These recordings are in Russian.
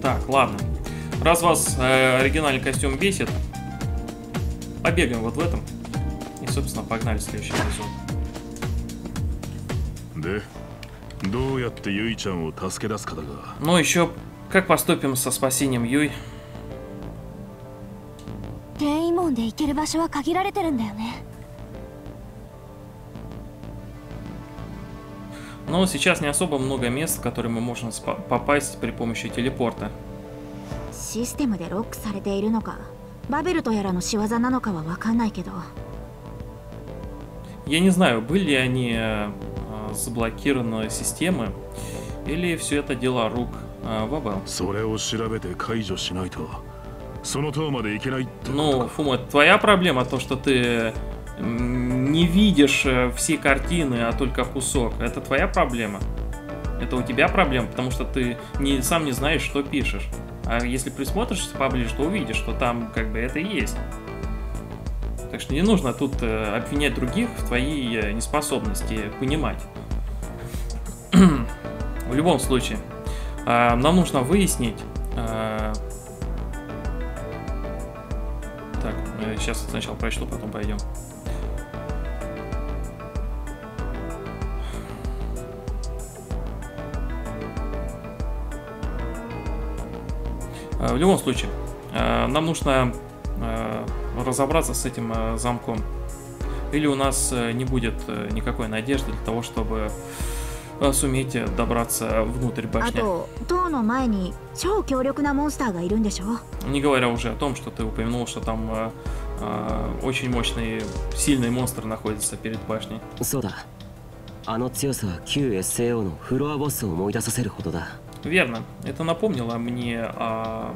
Так, ладно. Раз вас оригинальный костюм бесит, побегаем вот в этом. И, собственно, погнали в следующий эпизод. Ну, еще как поступим со спасением Юй? Но сейчас не особо много мест, в которые мы можем попасть при помощи телепорта. Я не знаю, были ли они заблокированы системы, или все это дело рук Вабел. Ну, Фумо, твоя проблема то, что ты не видишь все картины, а только кусок. Это твоя проблема. Это у тебя проблема, потому что ты сам не знаешь, что пишешь. А если присмотришься поближе, то увидишь, что там как бы это и есть. Так что не нужно тут обвинять других в твоей неспособности понимать. В любом случае, нам нужно выяснить... Так, сейчас сначала прочту, потом пойдем. В любом случае, нам нужно разобраться с этим замком. Или у нас не будет никакой надежды для того, чтобы суметь добраться внутрь башни. Не говоря уже о том, что ты упомянул, что там очень мощный, сильный монстр находится перед башней. Верно. Это напомнило мне о...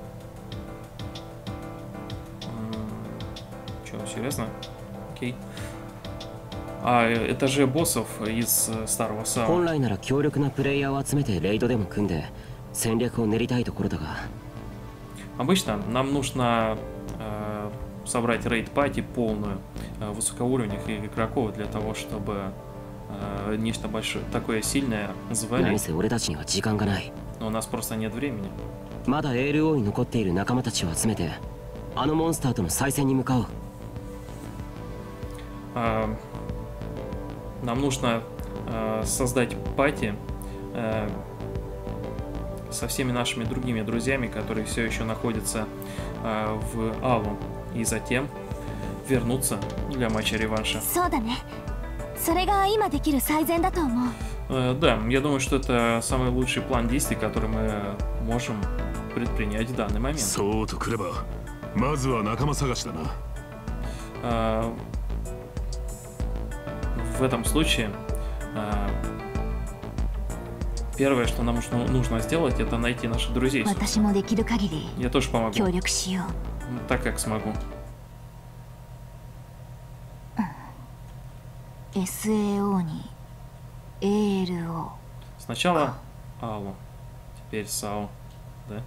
Чё, серьезно? Окей. Этаже боссов из старого САО. Обычно нам нужно собрать рейд-пати полную высокоуровневых игроков для того, чтобы нечто большое, такое сильное завалить. Но у нас просто нет времени. Нам нужно создать пати со всеми нашими другими друзьями, которые все еще находятся в Алу, и затем вернуться для матча реванша. Да, я думаю, что это самый лучший план действий, который мы можем предпринять в данный момент. В этом случае первое, что нам нужно сделать, это найти наших друзей. Я тоже помогу, так как смогу. Сначала Алу, теперь САО, да?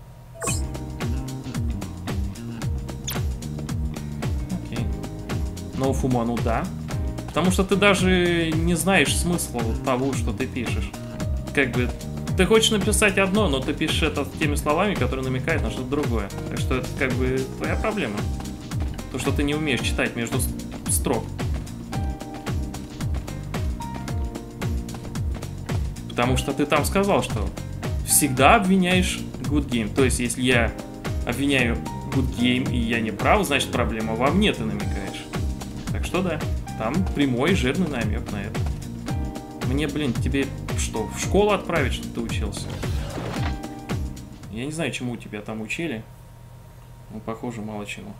Окей. Но Фумо, ну да. Потому что ты даже не знаешь смысла того, что ты пишешь. Как бы, ты хочешь написать одно, но ты пишешь это теми словами, которые намекают на что-то другое. Так что это как бы твоя проблема. То, что ты не умеешь читать между строк. Потому что ты там сказал, что всегда обвиняешь Good Game. То есть, если я обвиняю Good Game и я не прав, значит проблема во мне, ты намекаешь. Так что да, там прямой жирный намек на это. Мне, блин, тебе что, в школу отправить, что ты учился? Я не знаю, чему тебя там учили. Но, похоже, мало чему.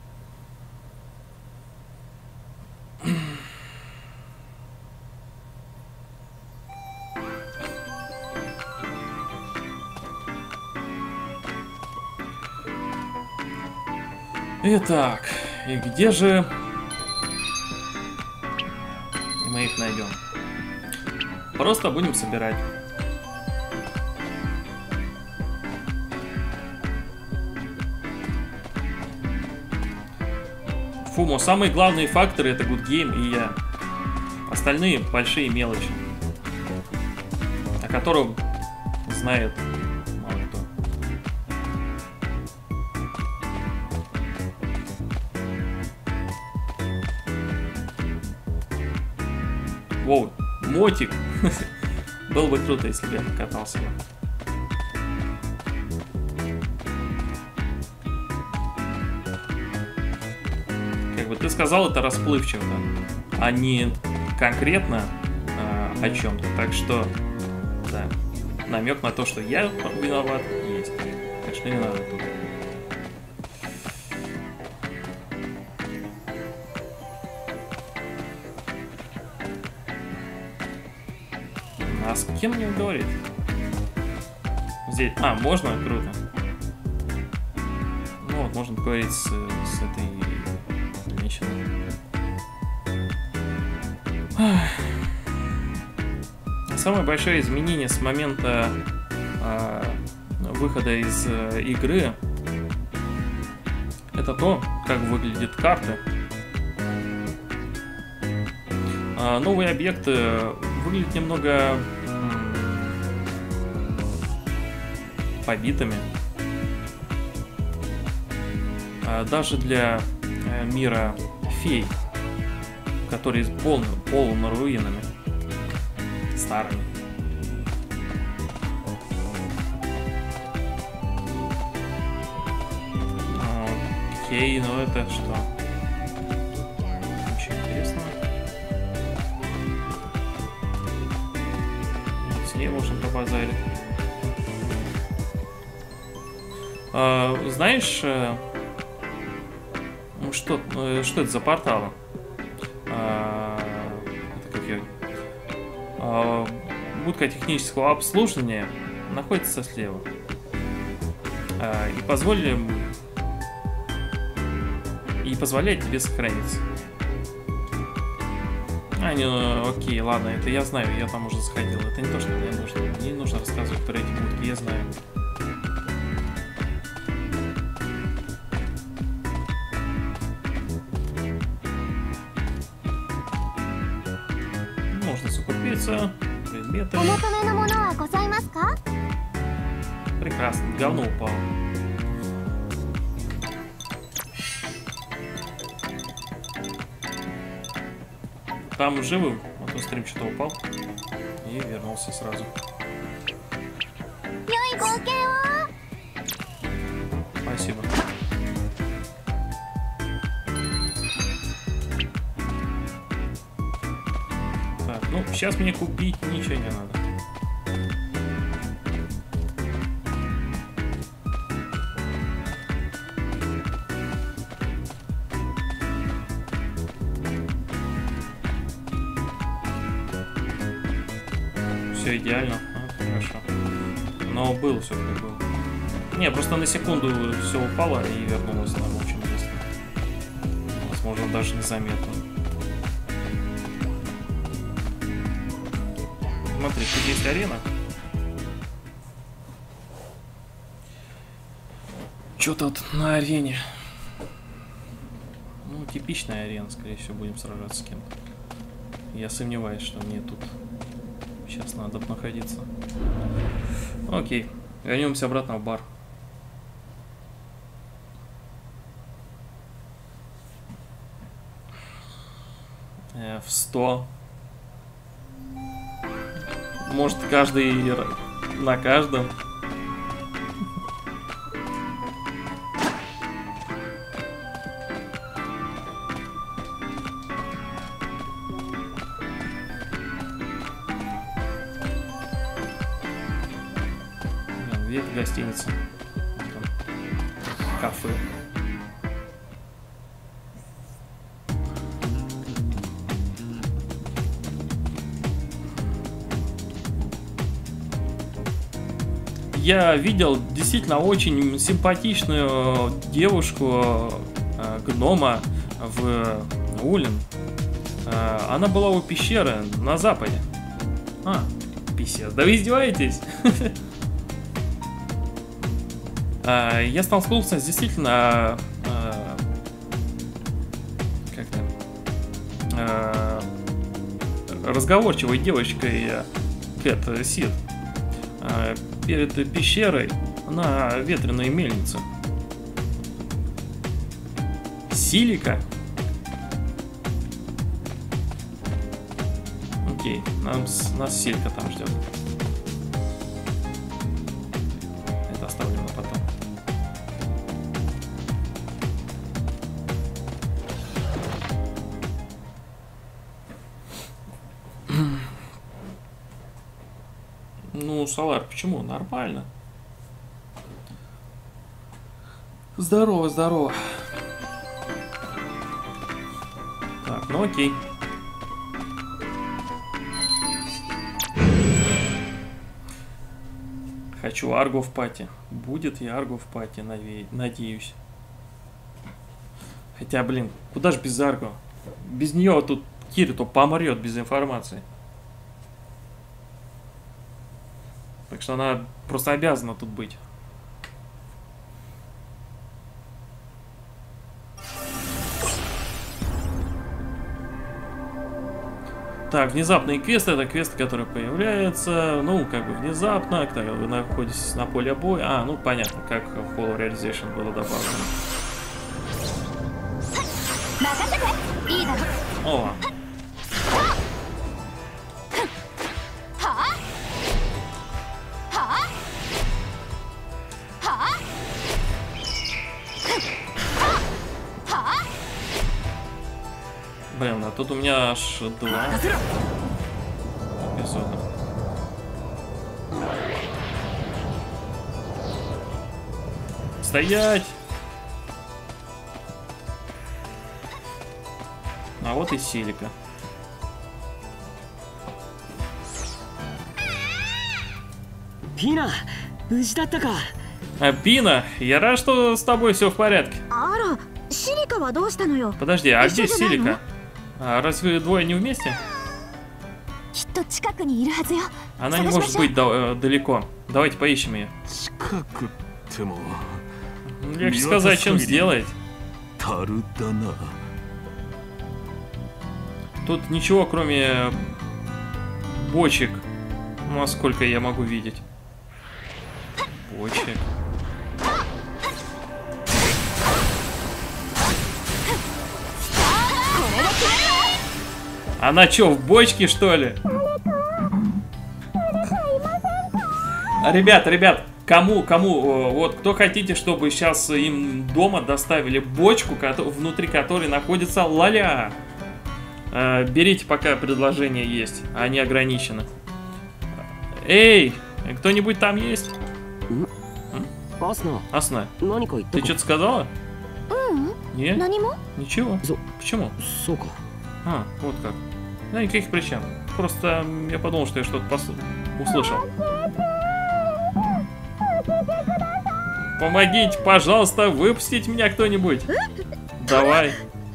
Итак, и где же мы их найдем? Просто будем собирать. Фумо, самые главные факторы — это Good Game и я. Остальные — большие мелочи, о которых знает мало кто. Воу, мотик. Было бы круто, если бы я покатался бы. Как бы ты сказал, это расплывчиво, а не конкретно о чем-то. Так что, да, намек на то, что я виноват, есть. Так что не надо тут. А с кем мне говорить? Здесь. А, можно? Круто. Ну вот, можно поговорить с этой женщиной. Самое большое изменение с момента выхода из игры — это то, как выглядят карты. Новые объекты выглядят немного побитыми. Даже для мира фей, который полон руинами старыми. Окей, ну это что? Очень интересно. Вот с ней можно побазарить. Знаешь, что это за порталы? Это какие? Будка технического обслуживания находится слева. И позволяет тебе сохраниться. Окей, ладно, это я знаю, я там уже заходил. Это не то, что мне нужно. Мне не нужно рассказывать про эти будки, я знаю. Можно закупиться, предметы. Прекрасно, говно упало. Там живым, а то стрим что-то упал и вернулся сразу. Спасибо. Так, ну сейчас мне купить ничего не надо. Все идеально, хорошо. Но было все как было. Не, просто на секунду все упало и вернулось на очень быстро. Возможно, даже незаметно. Смотри, тут есть арена. Что тут на арене? Ну, типичная арена, скорее всего, будем сражаться с кем-то. Я сомневаюсь, что мне тут сейчас надо находиться. Окей, вернемся обратно в бар. В 100. Может, каждый на каждом. Где это гостиница? Кафе. Я видел действительно очень симпатичную девушку, гнома в Улин. Она была у пещеры на западе. Писец. Да вы издеваетесь? Я столкнулся с действительно разговорчивой девочкой Кэт Сид. Перед пещерой на ветреной мельнице. Силика? окей. Нас Силька там ждет. Это оставлю на потом. Ну, Солар, почему? Нормально. Здорово, здорово. Так, ну окей. Хочу Арго в пати. Будет и Арго в пати, надеюсь. Хотя, блин, куда ж без Арго? Без нее тут Кирито помрет без информации. Так что она просто обязана тут быть. Так, внезапные квесты, это квесты, которые появляются, ну, как бы внезапно, когда вы находитесь на поле боя. А, ну, понятно, как в Hollow Realization было добавлено. О! Блин, а тут у меня аж 2 эпизода. Стоять! А вот и Силика. Пина, Пина, я рад, что с тобой все в порядке. Подожди, а где Силика? А разве двое не вместе? Она не может быть далеко. Давайте поищем ее. Легче сказать, чем сделать. Тут ничего, кроме бочек. Ну, а сколько я могу видеть? Бочек. Она чё, в бочке, что ли? Ребят, кому, вот, кто хотите, чтобы сейчас им дома доставили бочку, внутри которой находится ля-ля. Берите, пока предложение есть, они ограничены. Эй, кто-нибудь там есть? Асна, ты что-то сказала? Нет? Ничего. Почему? А, вот как. Да, никаких причин. Просто я подумал, что я что-то услышал. Помогите, пожалуйста, выпустить меня кто-нибудь. Давай.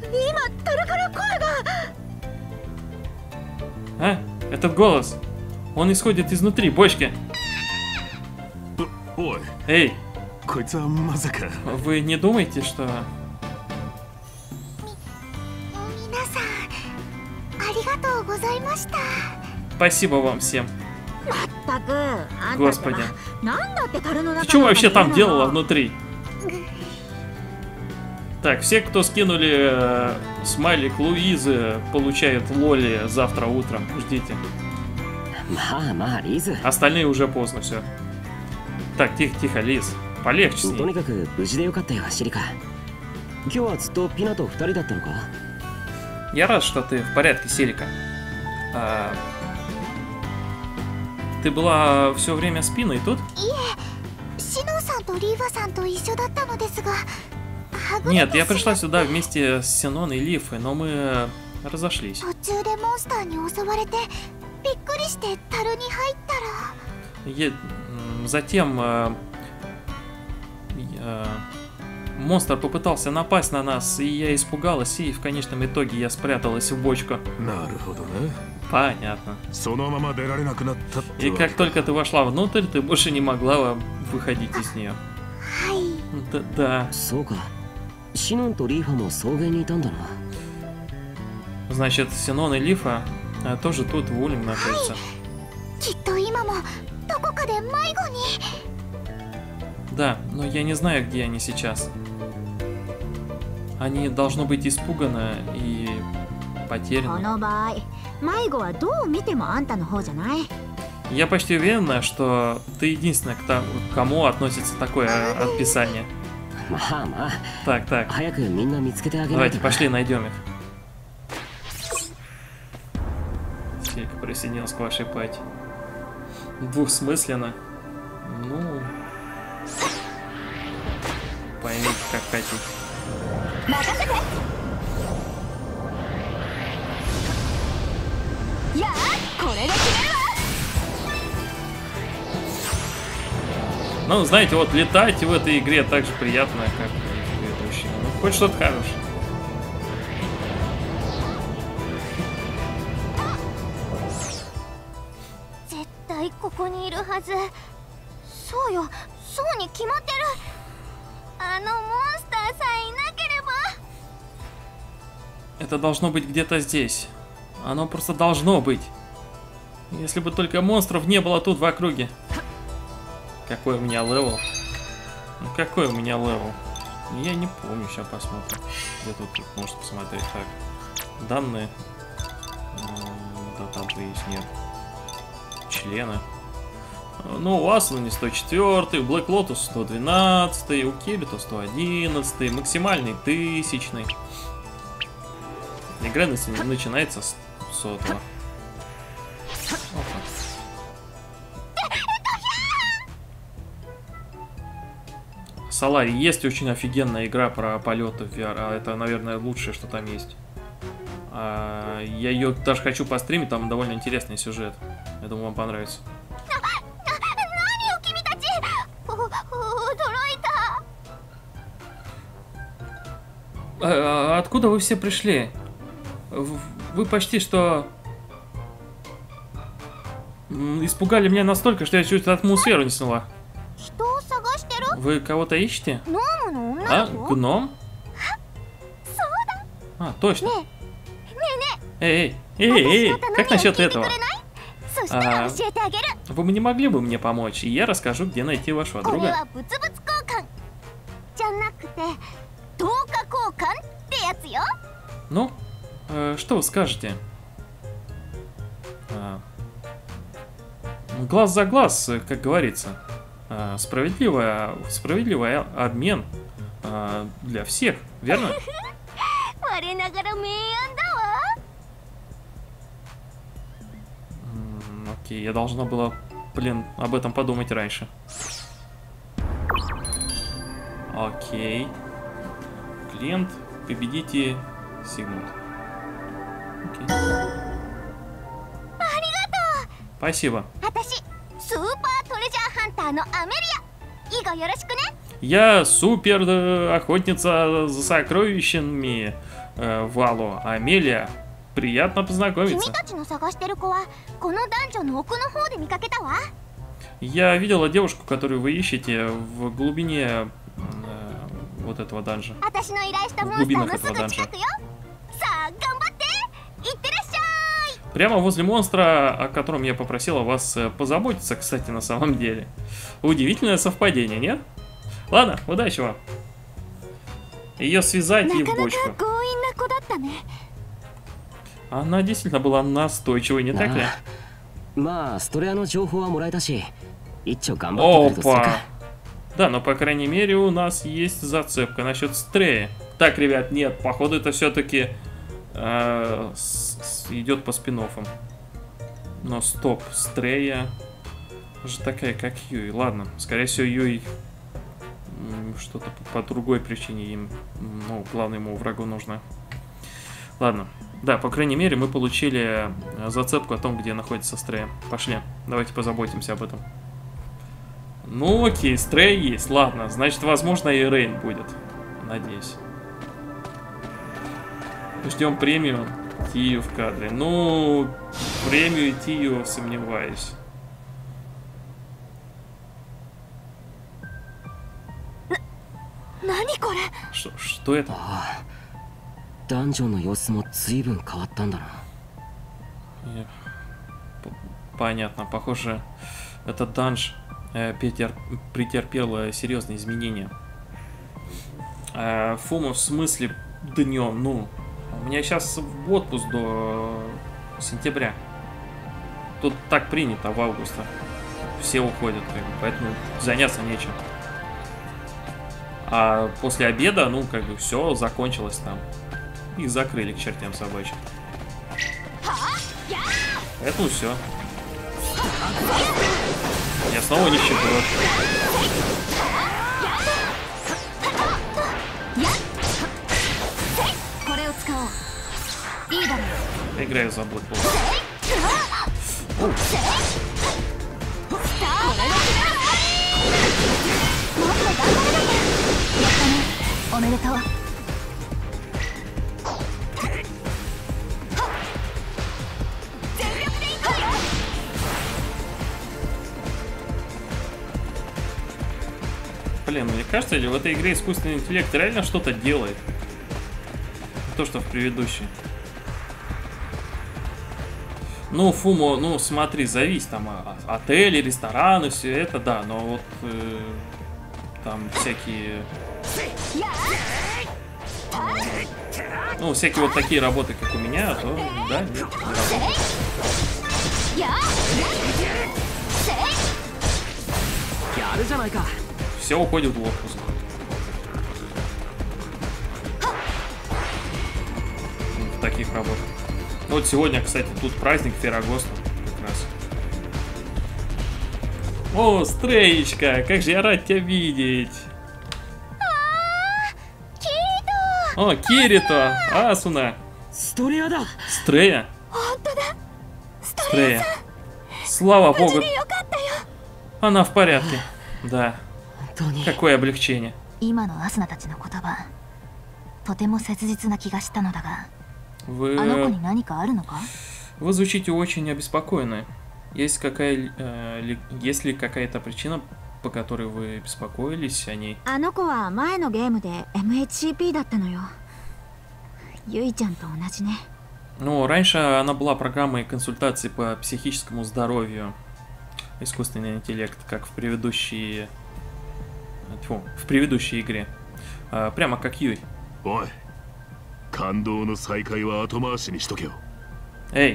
А? Этот голос. Он исходит изнутри бочки. Эй. Вы не думаете, что... Спасибо вам всем. Господи. Ты что вообще там делала внутри? Так, все, кто скинули смайлик Луизы, получают лоли завтра утром. Ждите. Остальные уже поздно, все. Так, тихо, Лиз. Полегче с ней. Я рад, что ты в порядке, Силика. Ты была все время с Пиной тут? Нет, я пришла сюда вместе с Синон и Лифой, но мы разошлись. Затем монстр попытался напасть на нас, и я испугалась, и в конечном итоге я спряталась в бочку. Понятно. И как только ты вошла внутрь, ты больше не могла выходить из нее. Да. Значит, Синон и Лифа тоже тут в Улем находятся. Да, но я не знаю, где они сейчас. Они должны быть испуганы и потеряны. 迷子はどう見てもあんたの方じゃない？ Я почти уверена, что ты единственная, к кому относится такое описание. まあまあ Так, 早くみんな見つけてあげない давайте と。 пошли найдем их. Селька присоединилась к вашей пати. Двухсмысленно. Ну, поймите, как хотите. 任せて。やあ、これで決めるわ。 Ну, знаете, вот летать в этой игре так же приятно, как и в предыдущей. Ну, хоть что-то хорошее. 絶対ここにいるはず。そうよ、そうに決まってる。あのモンスターさえいなければ。 Это должно быть где-то здесь. Оно просто должно быть. Если бы только монстров не было тут в округе. Какой у меня левел? Ну, какой у меня левел? Я не помню, сейчас посмотрим. Где тут можно посмотреть? Так, данные. Да там же есть, нет. Члены. Ну, у Аслани 104, у Black Lotus 112, у Кибита 111, максимальный 1000. Игра начинается с 100-го. Солари, есть очень офигенная игра про полеты в VR, а это, наверное, лучшее, что там есть. Я ее даже хочу постримить, там довольно интересный сюжет. Я думаю, вам понравится. Откуда вы все пришли? Вы почти что испугали меня настолько, что я чуть атмосферу не сняла. Вы кого-то ищете? А, гном? А, точно. Эй, как насчет этого? Вы бы не могли бы мне помочь, и я расскажу, где найти вашего друга. Ну, что вы скажете? Глаз за глаз, как говорится. Справедливый обмен для всех, верно? Окей, я должна была, блин, об этом подумать раньше. Окей. Клиент, победите Сигмунд. Окей. Спасибо. Я супер охотница за сокровищами Валу. Амелия, приятно познакомиться. Я видела девушку, которую вы ищете в глубине вот этого данжа. В глубинах этого данжа. Прямо возле монстра, о котором я попросила вас позаботиться, кстати, на самом деле. Удивительное совпадение, нет? Ладно, удачи вам. Ее связать и в бочку. Она действительно была настойчивой, не так ли? Опа! Да, но по крайней мере у нас есть зацепка насчет Стрея. Так, ребят, нет, походу это все-таки идет по спин-оффам. Но стоп, Стрея же такая, как Юй. Ладно, скорее всего, Юй что-то по другой причине им, ну, главному врагу нужно. Ладно. Да, по крайней мере, мы получили зацепку о том, где находится Стрея. Пошли, давайте позаботимся об этом. Ну, окей, Стрей есть. Ладно, значит, возможно, и Рейн будет. Надеюсь. Ждем премию Тию в кадре. Ну, премию Тию сомневаюсь. Что это? Понятно, похоже, этот данж претерпел серьезные изменения. Фума в смысле днем, ну, у меня сейчас в отпуск до Сентября. Тут так принято в августе. Все уходят, как бы, поэтому заняться нечем. А после обеда, ну, как бы, все закончилось там. И закрыли к чертям собачьим. Поэтому все. Я снова нищеброд. Играю за Black Bolt. Блин, мне кажется, в этой игре искусственный интеллект реально что-то делает. Не то, что в предыдущей. Ну, Фумо, ну смотри, зависит там отели, рестораны, все это, да, но вот там всякие... Ну, всякие вот такие работы, как у меня, то, да, нет, не работает. Все уходит в отпуск. В таких работах. Вот сегодня, кстати, тут праздник Феррагоста как раз. О, Стреечка, как же я рад тебя видеть. О, Кирито, Асуна. Стрея? Стрея. Слава богу. Она в порядке. Да. Какое облегчение. Вы звучите очень обеспокоенны. Есть ли какая-то причина, по которой вы беспокоились о ней? Ну, раньше она была программой консультаций по психическому здоровью. Искусственный интеллект, как в предыдущей игре. Прямо как Юй. Эй,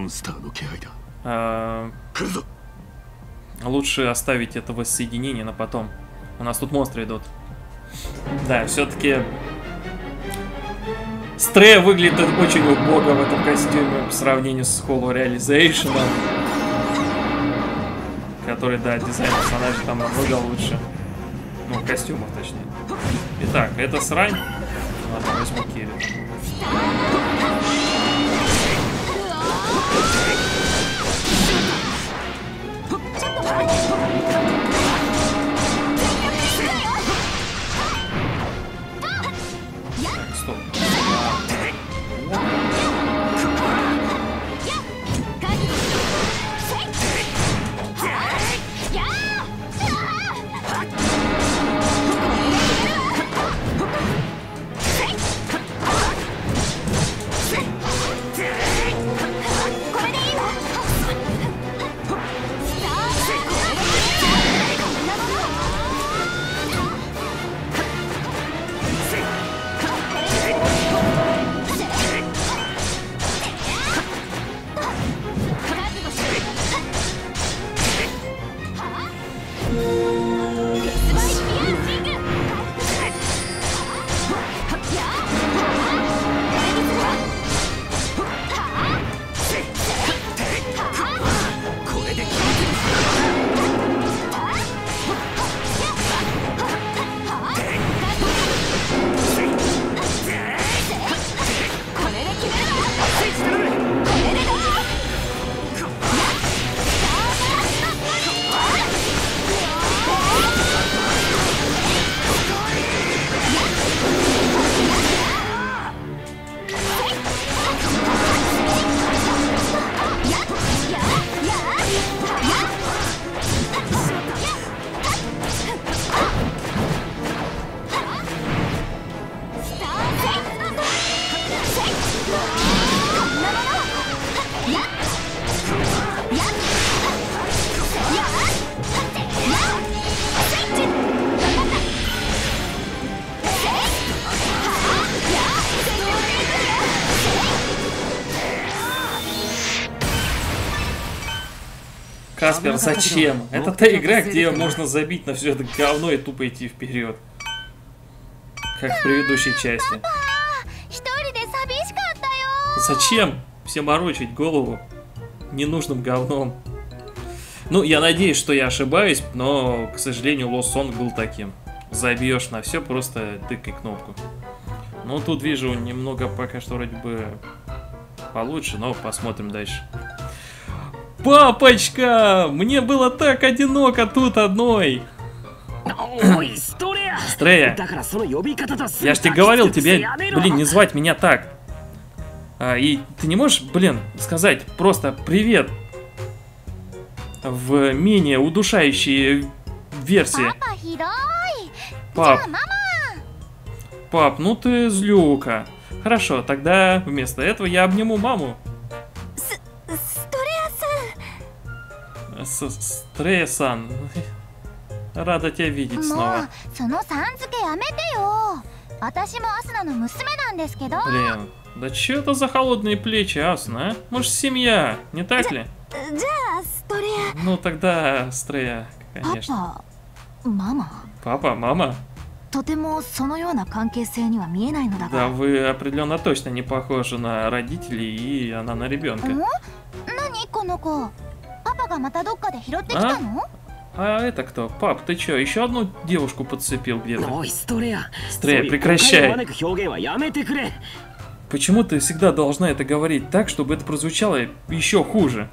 лучше оставить это воссоединение на потом. У нас тут монстры идут. Да, все-таки Стрея выглядит очень убого в этом костюме по сравнению с Hollow Realization, который, да, дизайн персонажа там намного лучше. Ну, костюмов, точнее. Итак, это срань. Ладно, возьму Кири. Стоп. Хаспер, зачем? Это та игра, где можно забить на все это говно и тупо идти вперед. Как в предыдущей части. Зачем всем морочить голову ненужным говном? Ну, я надеюсь, что я ошибаюсь, но, к сожалению, Lost Song был таким. Забьешь на все, просто тыкай кнопку. Ну, тут вижу немного пока что вроде бы получше, но посмотрим дальше. Папочка! Мне было так одиноко тут одной! Стрея! Я ж тебе говорил, тебе, блин, не звать меня так. И ты не можешь, блин, сказать просто привет в менее удушающей версии? Пап, ну ты злюка. Хорошо, тогда вместо этого я обниму маму. Стрея-сан. Рада тебя видеть снова. Блин, да че это за холодные плечи, Асуна, а? Мы ж семья, не так ли? Ну тогда, Стрея, конечно. Папа, мама? Да, вы определенно точно не похожи на родителей, и она на ребенка. А это кто? Пап, ты чё, еще одну девушку подцепил где-то? Стрея, прекращай. Почему ты всегда должна это говорить так, чтобы это прозвучало еще хуже?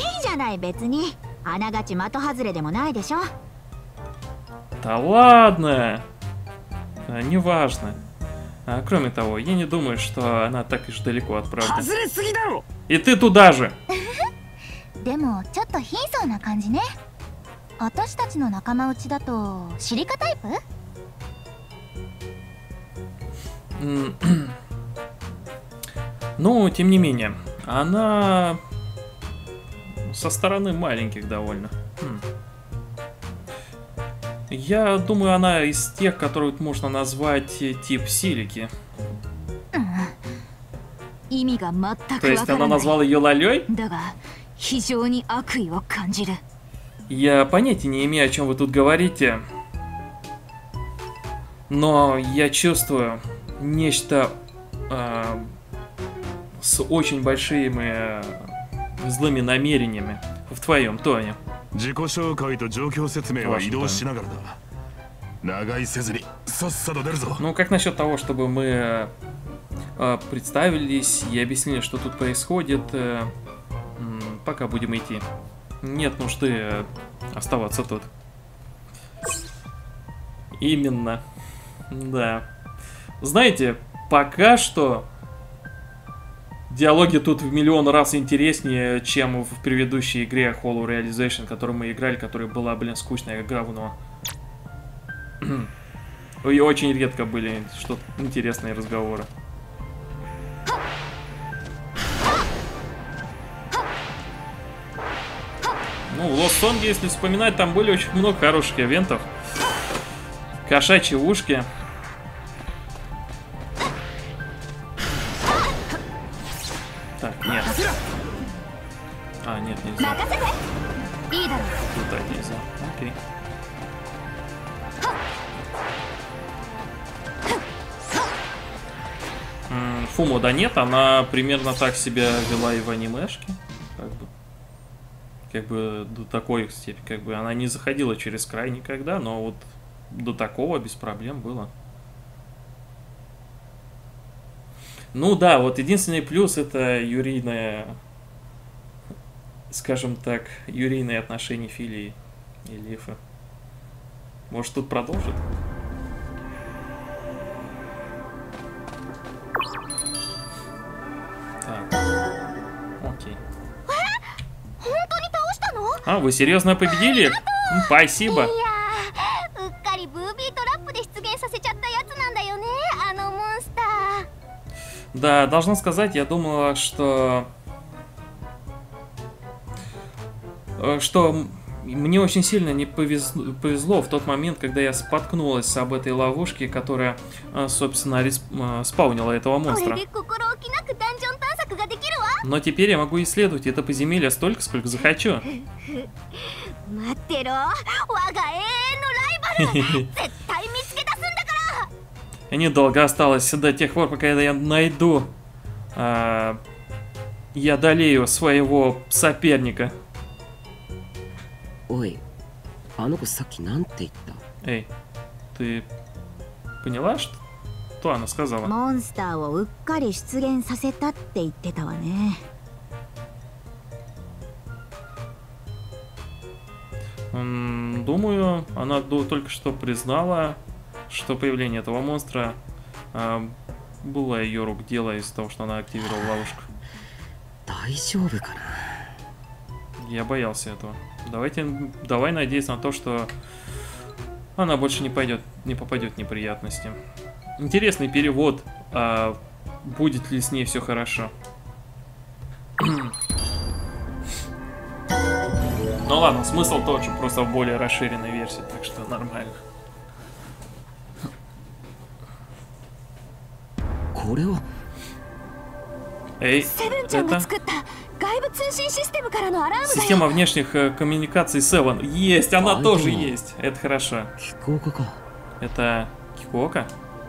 Да ладно. Неважно. Кроме того, я не думаю, что она так уж далеко от правды. И ты туда же. Ну, тем не менее, она со стороны маленьких довольно. Я думаю, она из тех, которые можно назвать тип силики. То есть она назвала ее Лолей? Я понятия не имею, о чем вы тут говорите. Но я чувствую нечто с очень большими злыми намерениями в твоем тоне. Ну, как насчет того, чтобы мы представились и объяснили, что тут происходит, пока будем идти. Нет нужды оставаться тут. Именно. Да. Знаете, пока что диалоги тут в миллион раз интереснее, чем в предыдущей игре Hollow Realization, которую мы играли, которая была, блин, скучная, говно. И очень редко были что-то интересные разговоры. Ну, в Lost Song, если вспоминать, там были очень много хороших ивентов. Кошачьи ушки. Так, нет. А, нет, нельзя. Туда нельзя. Окей. Фуму, да нет, она примерно так себя вела и в анимешке. Как бы до такой степени, как бы она не заходила через край никогда, но вот до такого без проблем было. Ну да, вот единственный плюс — это юрийное, скажем так, юрийные отношения Фили и Лифа. Может, тут продолжит? Так. Окей. А, вы серьезно победили? Спасибо. Да, должна сказать, я думала, что мне очень сильно не повезло в тот момент, когда я споткнулась об этой ловушке, которая, собственно, спаунила этого монстра. Но теперь я могу исследовать это подземелье столько, сколько захочу. 待ってろ、我が永遠のライバル絶対見つけ出すんだから。 Недолго осталось до тех пор, пока я найду... я одолею своего соперника. おい、あの子さっきなんて言った？ Эй, ты поняла, что она сказала? モンスターをうっかり出現させたって言ってたわね。 Думаю, она только что признала, что появление этого монстра было ее рук дело из-за того, что она активировала ловушку. 大丈夫かな？ Я боялся этого. Давай надеяться на то, что она больше не попадет в неприятности. Интересный перевод. Будет ли с ней все хорошо? Ну ладно, смысл тот же, просто в более расширенной версии, так что нормально. これは Эй, セブンちゃんが это 作った外部通信システムからのアラームだよ。 система внешних коммуникаций Seven. Есть, она тоже есть. Это хорошо. 飛行家か。 Это Кикуока?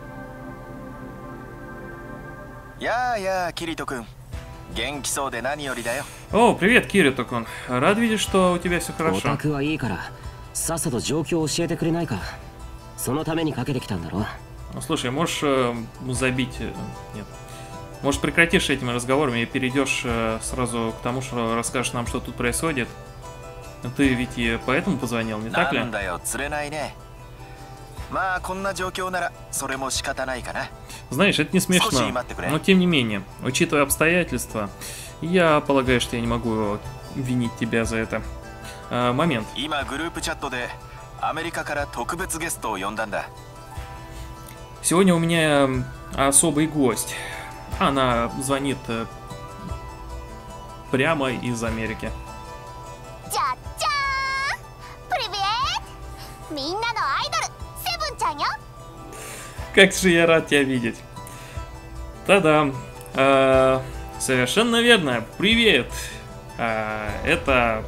やあやあキリト君、元気そうで何よりだよ。 О, привет, Кирито-кун. Рад видеть, что у тебя все オ хорошо. タクはいいからさっさと状況を教えてくれないか。そのためにかけてきたんだろ。 Ну, слушай, можешь забить... Нет. Может, прекратишь этими разговорами и перейдешь сразу к тому, что расскажешь нам, что тут происходит? Ты ведь и поэтому позвонил, не так ли? なんだよ、釣れないね。まあこんな状況ならそれも仕方ないかな。 Знаешь, это не смешно. Но тем не менее, учитывая обстоятельства, я полагаю, что я не могу винить тебя за это. Момент. 今グループチャットでアメリカから特別ゲストを呼んだんだ。 Сегодня у меня особый гость. Она звонит прямо из Америки. じゃじゃーん、プリビエー、みんなのアイドルセブンちゃんよ。 Как же я рад тебя видеть. Та-дам. Совершенно верно. Привет. Это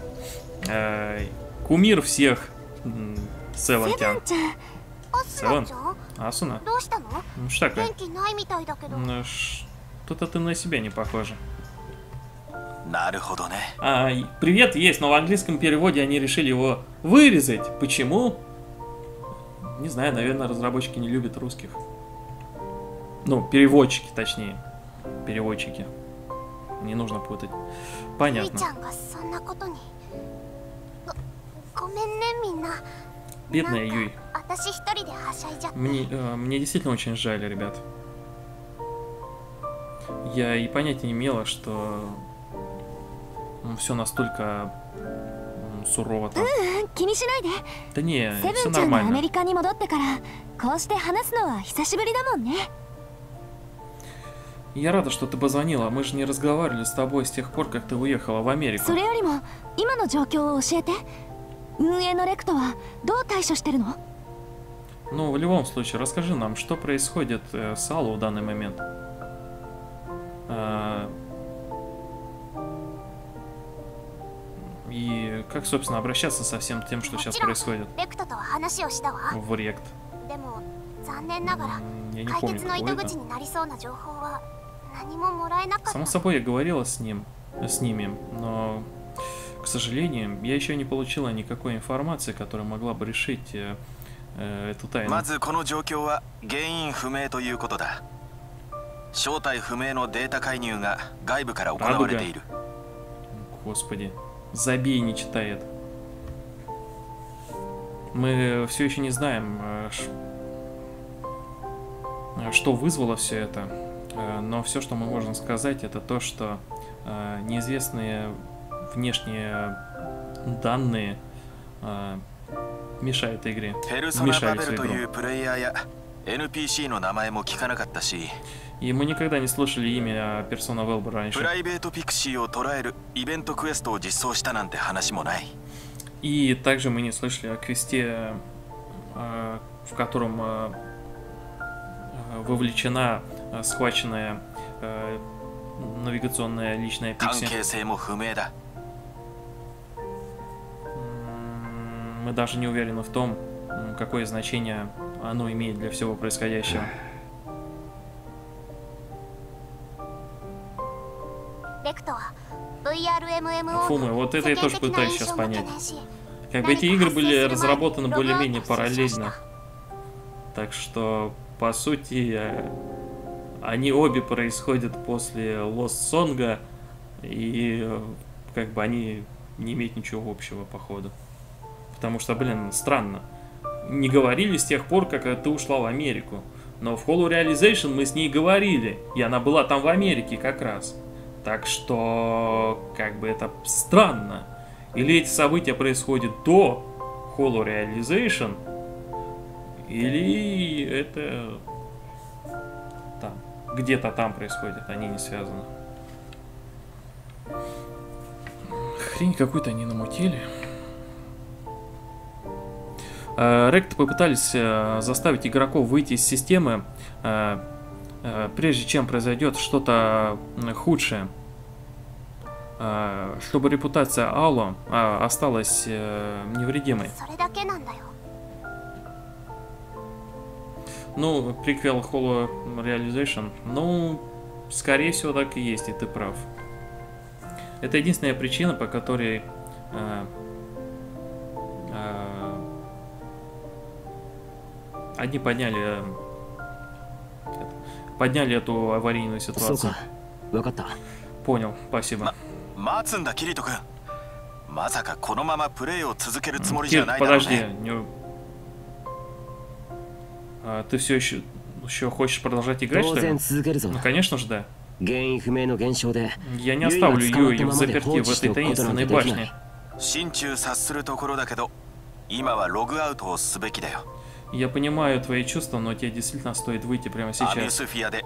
кумир всех Севен セブンちゃん、アスナちゃん、 Асуна? どうしたの？ Ну что такое? 元気ないみたいだけど。 Ну, что-то ты на себя не похожа. なるほどね。 Привет есть, но в английском переводе они решили его вырезать. Почему? Не знаю, наверное, разработчики не любят русских. Ну, переводчики, точнее. Переводчики. Не нужно путать. ゆい Понятно. ちゃんがそんなことに。ごめんねみんな。 Бедная Юй. 私一人ではしゃいじゃって。 Мне действительно очень жаль, ребят. Я и понятия не имела, что все настолько сурово там. 気にしないで。 Да не, セ все ブンちゃんがアメ нормально. リカに戻ってからこうして話すのは久しぶりだもんね。 Я рада, что ты позвонила. Мы же не разговаривали с тобой с тех пор, как ты уехала в Америку. それよりも今の状況を教えて。運営のレクトはどう対処してるの？ Ну, в любом случае, расскажи нам, что происходит с Алло в данный момент. И как, собственно, обращаться со всем тем, что сейчас происходит レクトとは話をしたわ。 в Рект. でも残念ながら Я не 解 помню, 決の какой 糸 это. 口になりそうな情報は何ももらえなかっ Само た。 собой, я говорила с ними, но, к сожалению, я еще не получила никакой информации, которая могла бы решить эту тайну. まずこの状況は原因不明ということだ。正体不明のデータ介入が外部から行われている。 Господи, забей, не читай это. Мы все еще не знаем, что вызвало все это, но все, что мы можем сказать, это то, что неизвестные внешние данные мешают игре. ペルソナバ Мешали ベ всю ルという игру. プレイヤーや NPC の名前も聞かなかったし、 И мы никогда не слышали имя Persona Velbor プ раньше. ライベートピクシーを捉えるイベントクエストを実装したなんて話もない。 И также мы не слышали о квесте, в котором вовлечена схваченная навигационная личная 関 пикси. 係性も不明だ。 мы даже не уверены в том, какое значение оно имеет для всего происходящего. Фумы, вот это я тоже пытаюсь сейчас понять. Как бы эти игры были разработаны более-менее параллельно. Так что, по сути, они обе происходят после Lost Song, и как бы они не имеют ничего общего, походу. Потому что, блин, странно. Не говорили с тех пор, как ты ушла в Америку. Но в Hollow Realization мы с ней говорили, и она была там в Америке как раз. Так что, как бы это странно. Или эти события происходят до Hollow Realization, или это там, где-то там происходит, они не связаны. Хрень какую-то они намутили. Ректы попытались заставить игроков выйти из системы, прежде чем произойдет что-то худшее, чтобы репутация Алло осталась невредимой. Ну, приквел Hollow Realization, ну, скорее всего, так и есть, и ты прав. Это единственная причина, по которой они подняли эту аварийную ситуацию. Понял, спасибо. Кир, подожди. Ты все еще хочешь продолжать играть, что ли? Ну, конечно же, да. Я не оставлю ее в заперти в этой таинственной башне. Я понимаю твои чувства, но тебе действительно стоит выйти прямо сейчас.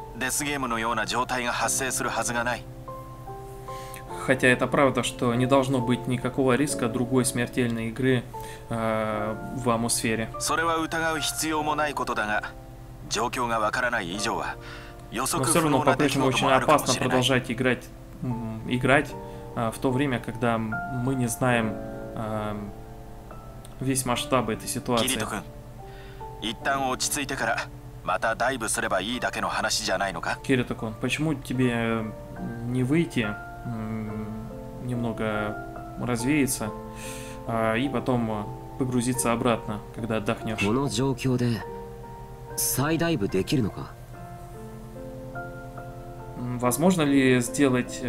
Хотя это правда, что не должно быть никакого риска другой смертельной игры в Амусфере. Но все равно по-прежнему очень опасно продолжать играть в то время, когда мы не знаем весь масштаб этой ситуации. Кирито-кун, почему тебе не выйти, немного развеяться, и потом погрузиться обратно, когда отдохнешь? Возможно ли сделать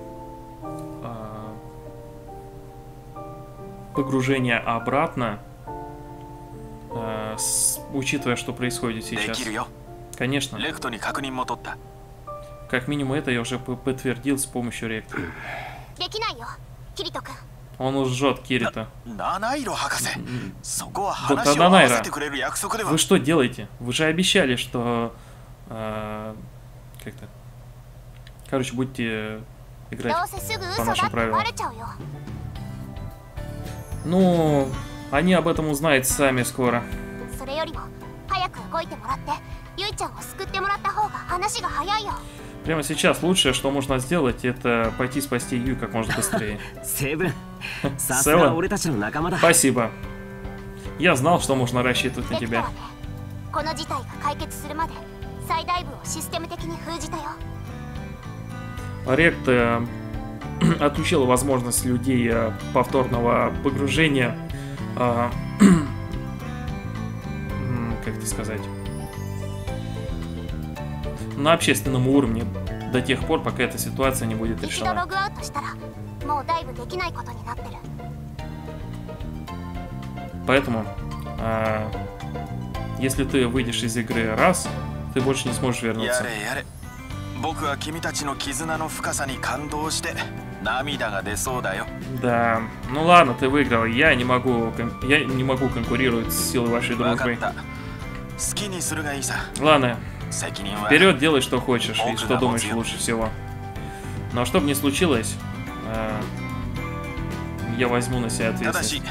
погружение обратно, учитывая, что происходит сейчас? Конечно. Как минимум это я уже подтвердил с помощью ректа. Он лжет, Кирито. Доктор Нанайра, вы что делаете? Вы же обещали, что... как-то... Короче, будете играть по нашим правилам. Ну, они об этом узнают сами скоро. Прямо сейчас лучшее, что можно сделать, это пойти спасти Ю как можно быстрее. Севен, спасибо. Я знал, что можно рассчитывать на тебя. Рект отключил возможность людей повторного погружения, как это сказать, на общественном уровне до тех пор, пока эта ситуация не будет решена. Поэтому, если ты выйдешь из игры раз, ты больше не сможешь вернуться. Да, ну ладно, ты выиграл. Я не могу конкурировать с силой вашей дружбы. Ладно, вперед, делай, что хочешь и что думаешь лучше всего. Но что бы ни случилось, я возьму на себя ответственность.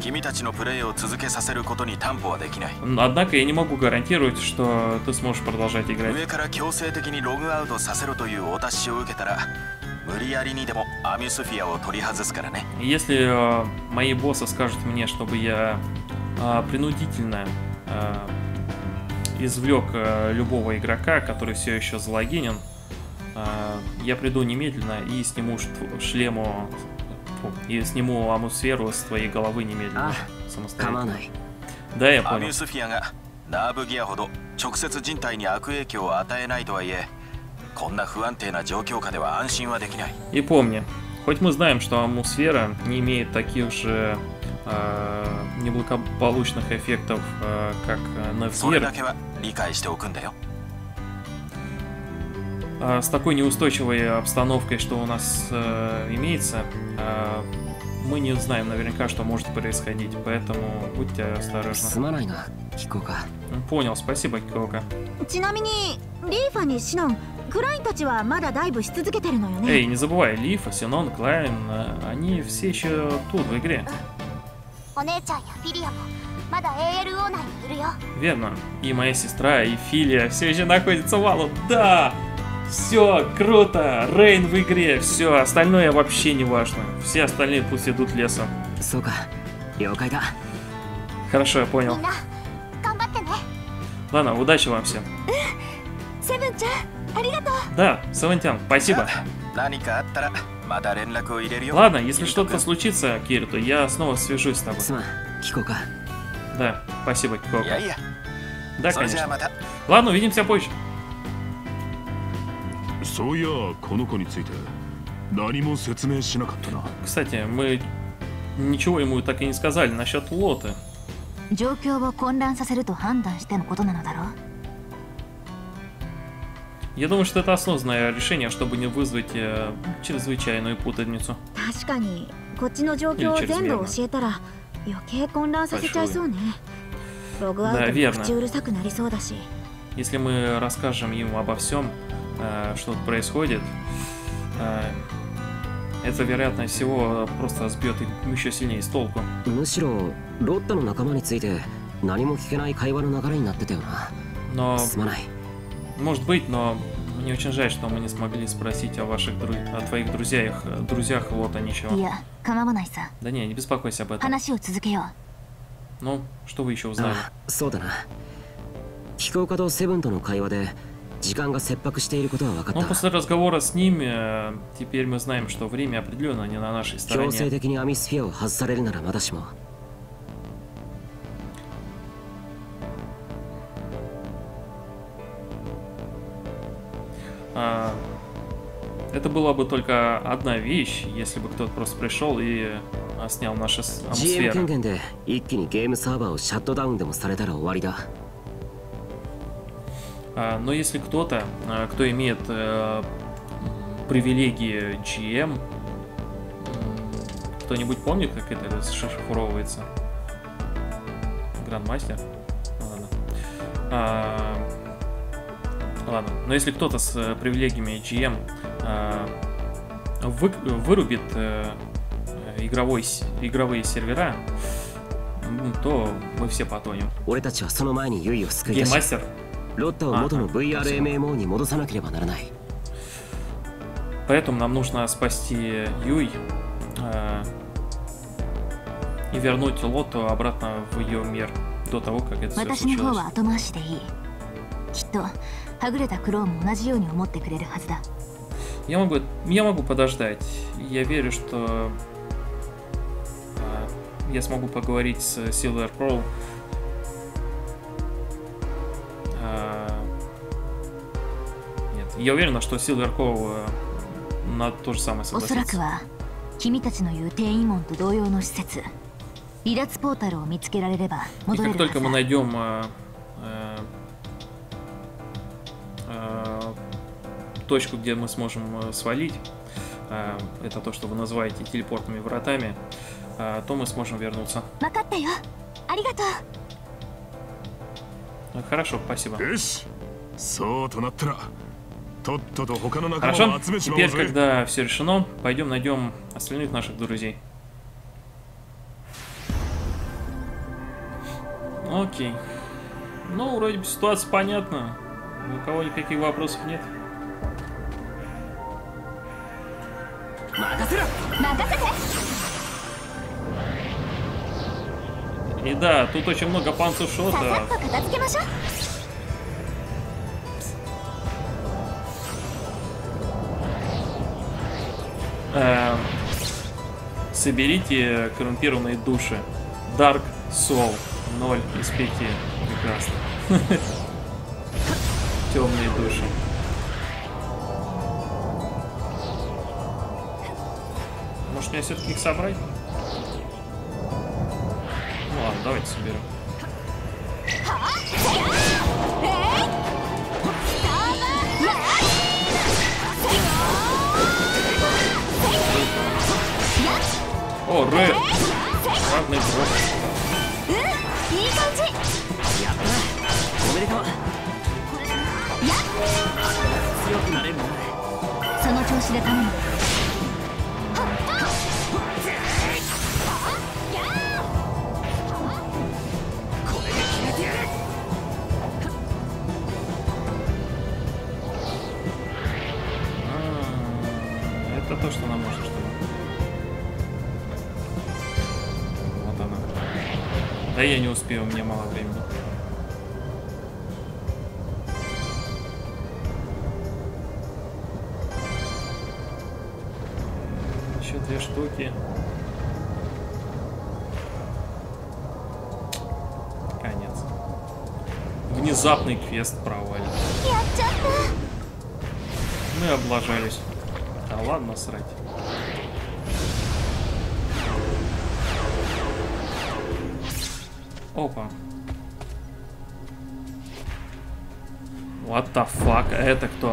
Однако я не могу гарантировать, что ты сможешь продолжать играть. 無理やりにでもアミュスフィアを取り外すからね。 Если мои боссы скажут мне, чтобы я принудительно извлек любого игрока, который все еще залогинен, я приду немедленно и сниму шлему и сниму амусферу с твоей головы немедленно самостоятельно. Да, я アミュ понял. スフィアがナーブギアほど直接人体に悪影響を与えないとはいえ、こんな不安定な状況下では安心はできない。 И помни, хоть мы знаем, что амусфера не имеет таких же неблагополучных эффектов, как それ Невзир, だけは理解しておくんだよ。 с такой неустойчивой обстановкой, что у нас имеется, мы не знаем наверняка, что может происходить, поэтому будьте осторожны. すまないな、聞こうか。 Понял, спасибо, Киока. ちなみにリーファにシノンクラインたちはまだダイブし続けてるのよね。 Эй, не забывай, Лифа, Синон, Клайн, они все еще тут, в игре. お姉ちゃんやフィリアもまだ ALO 内にいるよ。 Верно. И моя сестра, и Филия все еще находятся в Валу. Да! Все, круто! Рейн в игре, все, остальное вообще не важно. Все остальные пусть идут лесом. そうか、了解だ。 Хорошо, я み понял. んな頑張ってね。 Ладно, удачи вам всем. セブンちゃんありがとう。 Да, Савантян, спасибо. 何かあったらまた連絡を入れるよ。 Ладно, если что-то случится, Кирито, я снова свяжусь с тобой. すまん、聞こうか。 Да, спасибо, い Киока. やいや、 Да, それじゃあ конечно. また。 Ладно, увидимся позже. そういやこの子について何も説明しなかったな。 Кстати, мы ничего ему так и не сказали насчет Лоты. 状況を混乱させると判断してのことなのだろう。 Я думаю, что это осознанное решение, чтобы не вызвать чрезвычайную путаницу. 確かにこっちの状況を全部教えたら余計混乱させちゃいそうね。ログアウトも口うるさくなりそうだし。 Если мы расскажем ему обо всем, что тут происходит, это, вероятно всего, просто сбьет их еще сильнее с толку. むしろロッタの仲間について何も聞けない会話の流れになってたよな。 Но, すまない。 может быть, но мне очень жаль, что мы не смогли спросить о о твоих друзьях Лота ничего. いや構わないさ。 Да не беспокойся об этом. 話を続けよう。 Ну, что вы еще узнали? あ、そうだな。飛行家とセブンとの会話で時間が切迫していることは分かっ Но た。 после разговора с ними, теперь мы знаем, что время определенно не на нашей 強制 стороне. 的にアミスフィアを外されるならまだしも。 Это была бы только одна вещь, если бы кто-то просто пришел и снял наши GM 権 атмосферы. 限で一気にゲームサーバーをシャットダウンでもされたら終わりだ。 Но если кто-то, кто имеет привилегии GM, кто-нибудь помнит, как это расшифровывается? Грандмастер? Ладно, но если кто-то с привилегиями GM вырубит игровые сервера, то мы все потонем. 俺たちはその前にユイを救い出し、 Гейммастер? ロッタを元の VRMMO に戻さなければならない。 Поэтому нам нужно спасти Юй и вернуть Лоту обратно в ее мир до того, как это все 私の方 случилось. は後回しでいい。きっとはぐれたクローも同じように思ってくれるはずだ。 Я могу подождать. Я верю, что я смогу поговорить с Silver Crow. Нет, я уверен, что Silver Crow на то же самое おそらく согласится. は君たちの言う転移門と同様の施設、離脱ポータルを見つけられれば И 戻れ как るは только ず мы だ。 найдем точку, где мы сможем свалить, это то, что вы называете телепортными вратами, то мы сможем вернуться. 分かったよ。ありがтоう。 Хорошо, спасибо. よし、そうとなったらとっとと他の仲間 Хорошо, を集めちまおう теперь, ぜ。 когда все решено, пойдем найдем остальных наших друзей. Окей. Ну, вроде бы ситуация понятна. У кого никаких вопросов нет. И да, тут очень много панцушота. Соберите коррумпированные души. Dark Soul 0 из 5. Прекрасно. Темные души. Может, мне все-таки их собрать? Ну ладно, давайте соберем. О, Рэ! Ладный дроп. Это то, что нам нужно, чтобы... Вот она. Да я не успею, у меня мало времени. Еще 2 штуки. Конец. Внезапный квест провален. Мы облажались. Да ладно, срать. Опа. What the fuck? Это кто?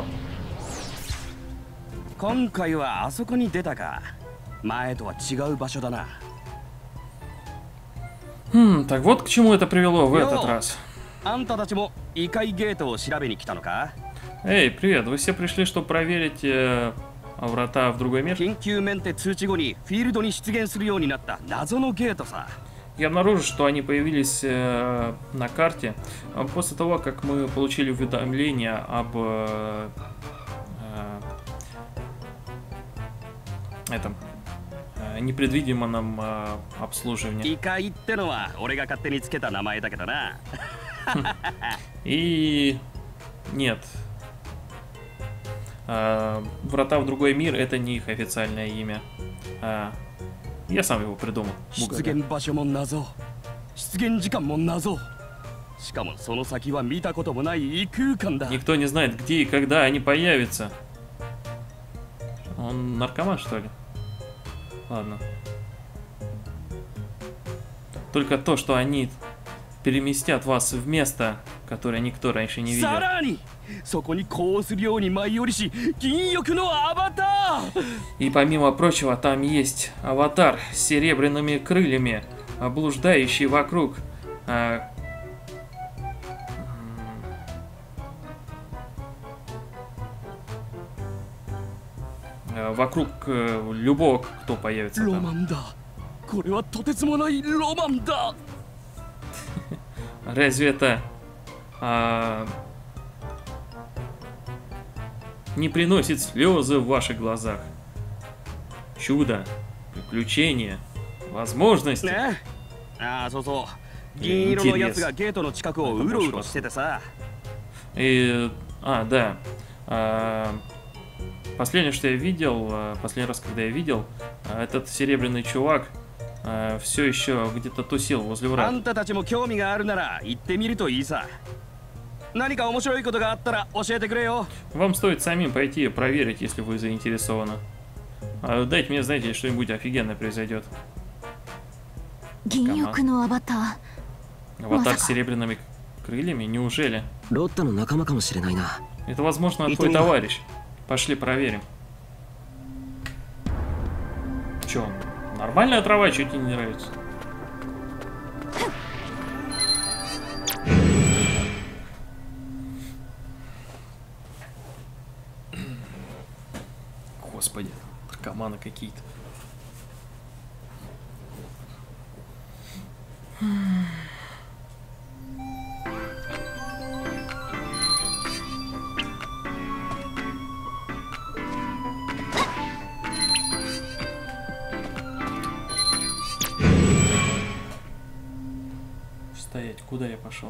今回はあそこに出たか。前とは違う場所だな。 Так вот к чему это привело в этот раз. あんたたちも異界ゲートを調べに来たのか? Эй, привет, вы все пришли, чтобы проверить врата в другой мир? 緊急メンテ通知後にフィールドに出現するようになった謎のゲートさ。 Я обнаружил, что они появились на карте после того, как мы получили уведомление об этом непредвиденном обслуживании. 異界ってのは俺が勝手につけた名前だけどな。 И нет. Врата в другой мир — это не их официальное имя. Я сам его придумал. 出現場所も謎、出現時間も謎。しかもその先は見たこともない異空間だ。 Никто не знает, где и когда они появятся. Он наркоман, что ли? Ладно. Только то, что они переместят вас в место, которое никто раньше не видел. さらにそこにこうするように舞い降りし、銀翼のアバター。 И помимо прочего, там есть аватар с серебряными крыльями, блуждающий вокруг. Вокруг любого, кто появится там. ロマンだ。これはとてつもないロマンだ。 Разве это не приносит слезы в ваших глазах? Чудо, приключения, возможности. ね。ああ、そうそう。銀色のやつがゲートの近くをうろうろしててさ。 И, да. Последнее, что я видел, последний раз, когда я видел, этот серебряный чувак все еще где-то тусил возле あ врат. んたたちも興味があるなら行ってみるといいさ。何か面白いことがあったら教えてくれよ。 Вам стоит самим пойти и проверить, если вы заинтересованы. Дайте мне, знаете, что-нибудь офигенное произойдет. 銀翼のアバター。 Аватар с серебряными крыльями? Неужели? ロッタの仲間かもしれないな。 Это, возможно, твой товарищ. Пошли проверим. Че он? Нормальная трава, что тебе не нравится? Господи, наркоманы какие-то. Куда я пошел?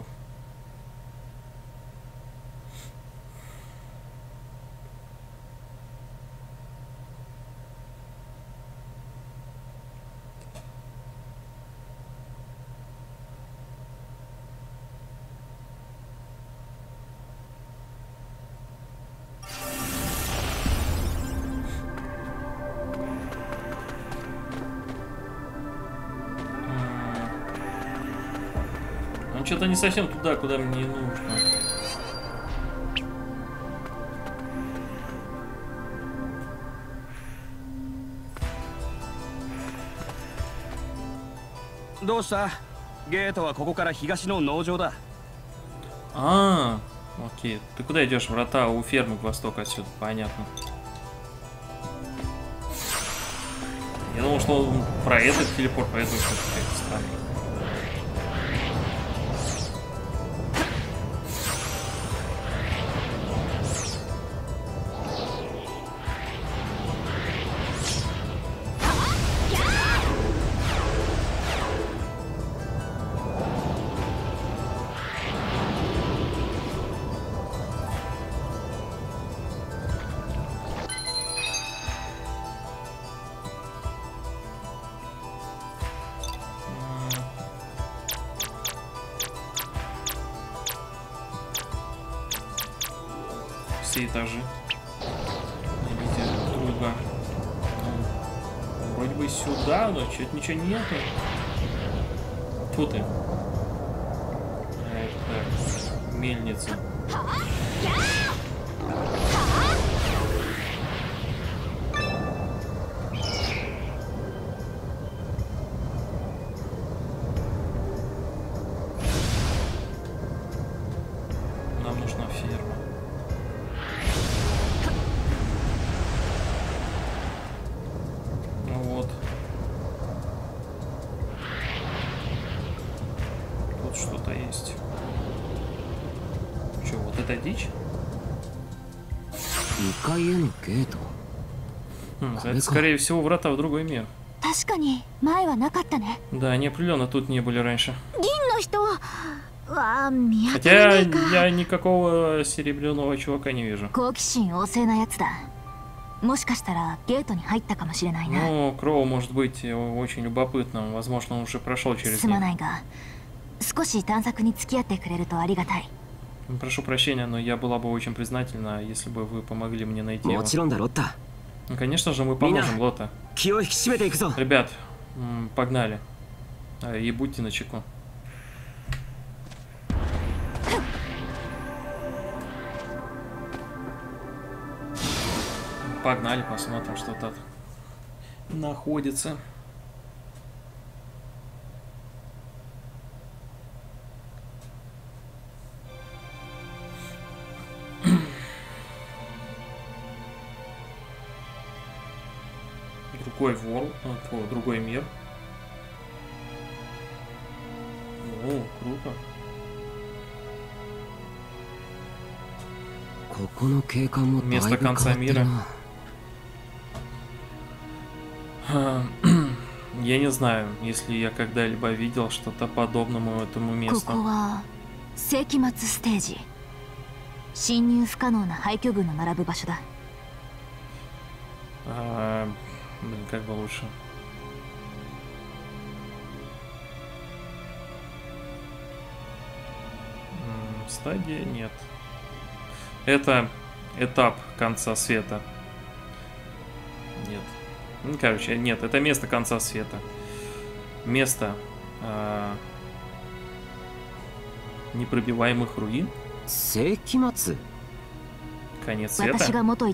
Что-то не совсем туда, куда мне нужно. А, окей. Ты куда идешь? Врата у фермы к востоку отсюда. Понятно. Я думал, что он про этот телепорт, поэтому что-то странно. Этажи. Видите, труба. Ну, вроде бы сюда, но что-то ничего нету. Тут и. Это мельница. Нам нужна ферма. Это дичь? Это, скорее всего, врата в другой мир. Да, они определенно тут не были раньше. Хотя я никакого серебряного чувака не вижу. Ну, Кроу может быть очень любопытным. Возможно, он уже прошел через них. Прошу прощения, но я была бы очень признательна, если бы вы помогли мне найти его. Ну, конечно же, мы поможем, Лота. Ребят, погнали. И будьте начеку. Погнали, посмотрим, что тут находится. Другой вор, другой мир. О, круто. Место конца мира. Я не знаю, если я когда-либо видел что-то подобному этому месту. Блин, как бы лучше. Стадия нет. Это этап конца света. Нет. Ну, короче, нет, это место конца света. Место непробиваемых руин. Конец света.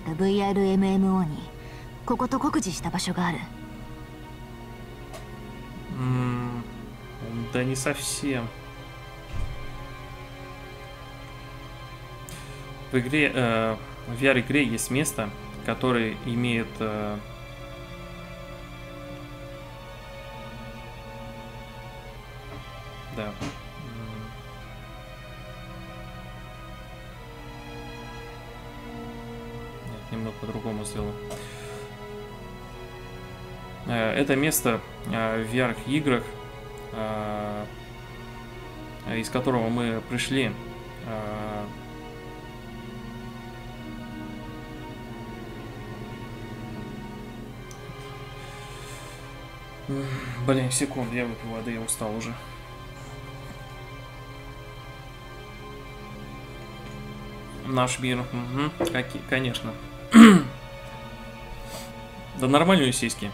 Да не совсем. В игре, в VR-игре есть место, которое имеет да. Нет, немного по-другому сделаю. Это место в VR-играх из которого мы пришли. Блин, секунду, я выпью воды, я устал уже. Наш мир, угу, конечно. Да нормальные сиськи.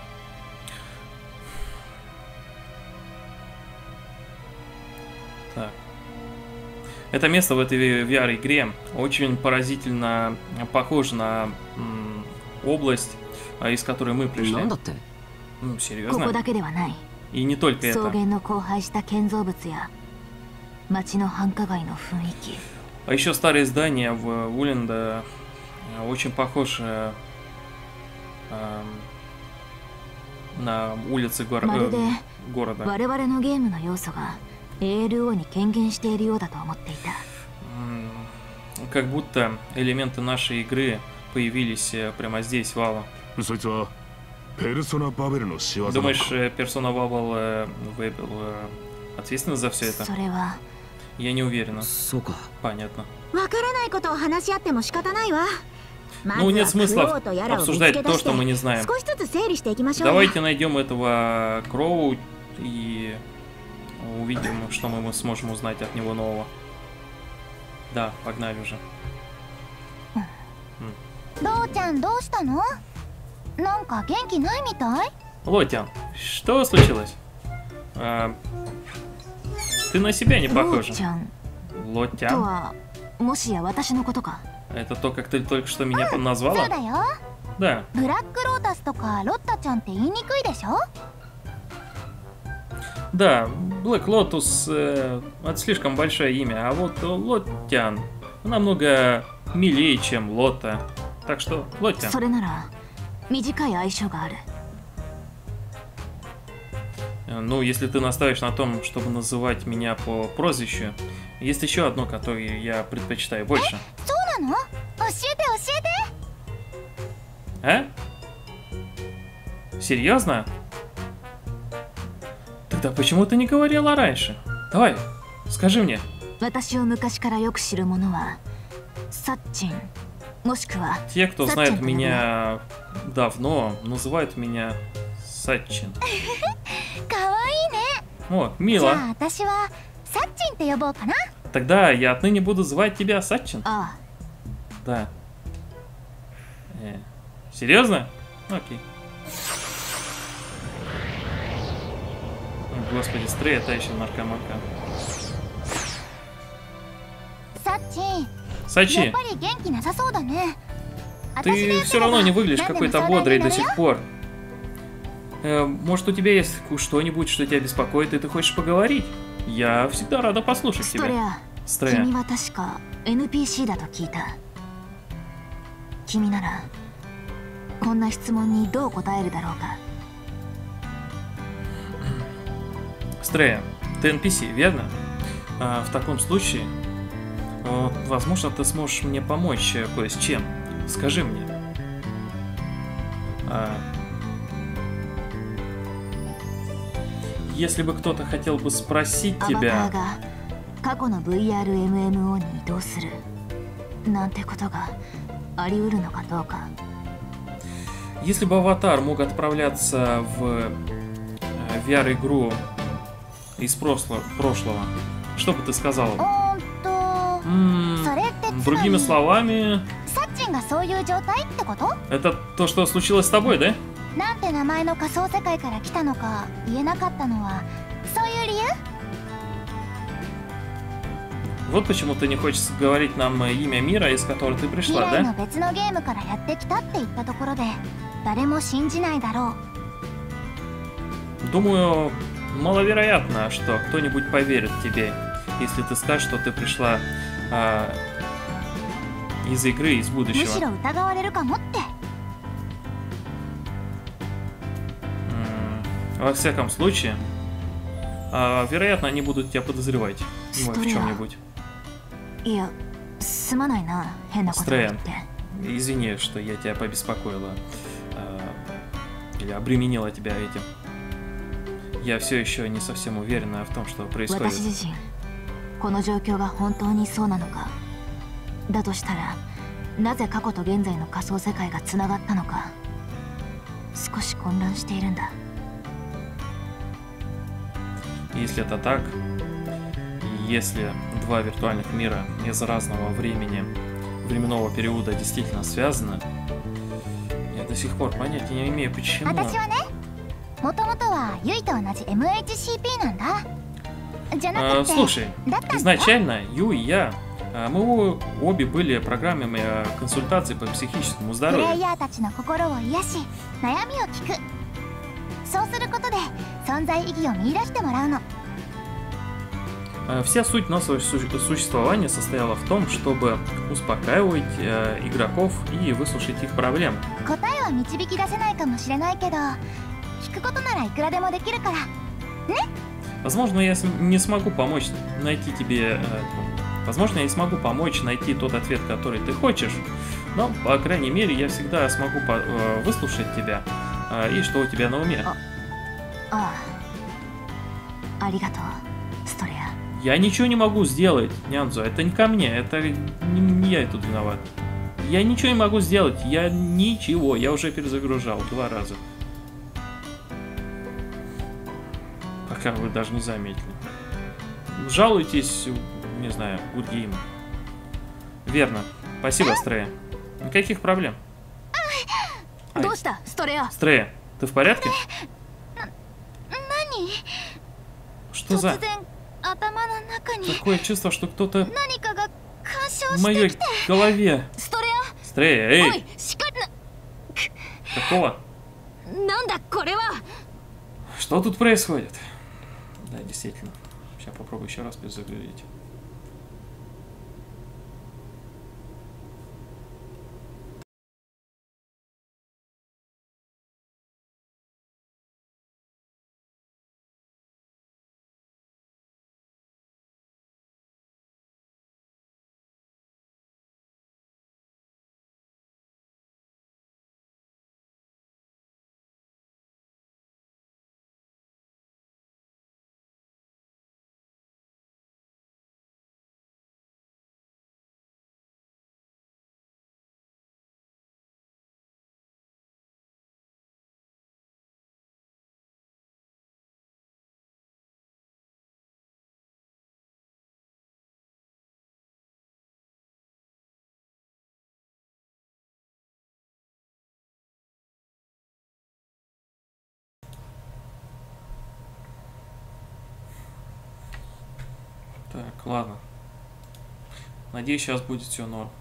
Так. Это место в этой VR-игре очень поразительно похоже на область, из которой мы пришли. Ну, серьезно? И не только это. А еще старые здания в Уленде очень похожи на улицы города. Как будто элементы нашей игры появились прямо здесь, в Ало. Думаешь, Персона Бабл ответственна за все это? Я не уверена. Понятно. Ну, нет смысла обсуждать то, что мы не знаем. Давайте найдем этого Кроу и увидим, что мы сможем узнать от него нового. Да, погнали уже. Лотян, что случилось? Ты на себя не похожа. Лотян? Это то, как ты только что меня назвала? Да. Да, Блэк Лотус это слишком большое имя, а вот Лотян намного милее, чем Лота. Так что, Лотян. Ну, если ты настаиваешь на том, чтобы называть меня по прозвищу, есть еще одно, которое я предпочитаю больше. А? Серьезно? Тогда почему ты не говорила раньше? Давай, скажи мне. Те, кто знает меня давно, называют меня Сатчин. О, мило. Тогда я отныне буду звать тебя Сатчин. Да. Серьезно? Окей. О, господи, Стрей, та еще наркоманка. Сачи, ты все равно не выглядишь какой-то бодрой до сих пор. Может, у тебя есть что-нибудь, что тебя беспокоит, и ты хочешь поговорить? Я всегда рада послушать тебя. Стрея. Стрея, ты NPC, верно? В таком случае, возможно, ты сможешь мне помочь кое с чем. Скажи мне. Если бы кто-то хотел бы спросить тебя... Если бы аватар мог отправляться в VR-игру из прошлого, что бы ты сказала? Другими словами... Это то, что случилось с тобой, да? Вот почему ты не хочешь говорить нам имя мира, из которого ты пришла, да? Думаю, маловероятно, что кто-нибудь поверит тебе, если ты скажешь, что ты пришла из игры, из будущего. Во всяком случае, вероятно, они будут тебя подозревать в чем-нибудь. Стрея, извини, что я тебя побеспокоила или обременила тебя этим. Я все еще не совсем уверена в том, что происходит. この状況が本当にそうなのか。だとしたらなぜ過去と現在の仮想世界がつながったのか少し混乱しているんだ。 Если это так, и если два виртуальных мира из разного временного периода действительно связаны, я до сих пор понятия не имею, почему. 私はね、もともとはユイと同じ MHCP なんだ。じゃなくて、 Слушай, だったんだ。 изначально Ю и я, мы обе были программами консультаций по психическому プレイ здоровью. ヤーたちの心を癒し、悩みを聞く。そうすることで存在意義を見出してもらうの。 Вся суть нашего существования состояла в том, чтобы успокаивать игроков и выслушать их проблем. 答えは導き出せないかもしれないけど、聞くことならいくらでもできるから。ね？ Возможно, я не смогу помочь найти тебе... Возможно, я не смогу помочь найти тот ответ, который ты хочешь, но, по крайней мере, я всегда смогу выслушать тебя и что у тебя на уме. ああ、ありがとう、ストレア。 Я ничего не могу сделать, Нянзу, это не ко мне, это не я тут виноват. Я ничего не могу сделать, я ничего, я уже перезагружал 2 раза. Пока вы даже не заметили. Жалуйтесь, не знаю, Good Game. Верно. Спасибо, Стрея. Никаких проблем. Ай. どうしたストレア。 Стрея, ты в порядке? 何？ Что за... 突然頭の中に Такое чувство, что кто-то 何かが干渉 в して моей きて。 голове. ストレ Стрея, ア。お эй! い、しかな。 Какого? なんだこれは。 Что тут происходит? Да, действительно. Сейчас попробую еще раз перезагрузить. Так, ладно. Надеюсь, сейчас будет все норм.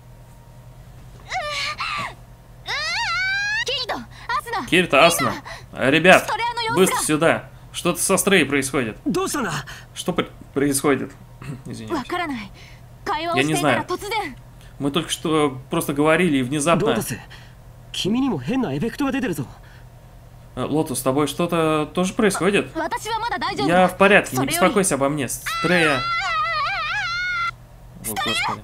キリト、アスナ。 Кирита, Асна, ребят, быстро сюда. Что-то со Стрей происходит. どうしたんだ。 Что происходит? わ Извиняюсь. からない。会話を Я し не ていたら знаю. 突然。 Мы только что просто говорили и ロー внезапно... タス、君にも変なエフェクトが出てるぞ。 Лотус, с тобой что-то тоже происходит? 私はまだ大丈夫。 Я в порядке, не それより беспокойся обо мне. Стрея... О, господи.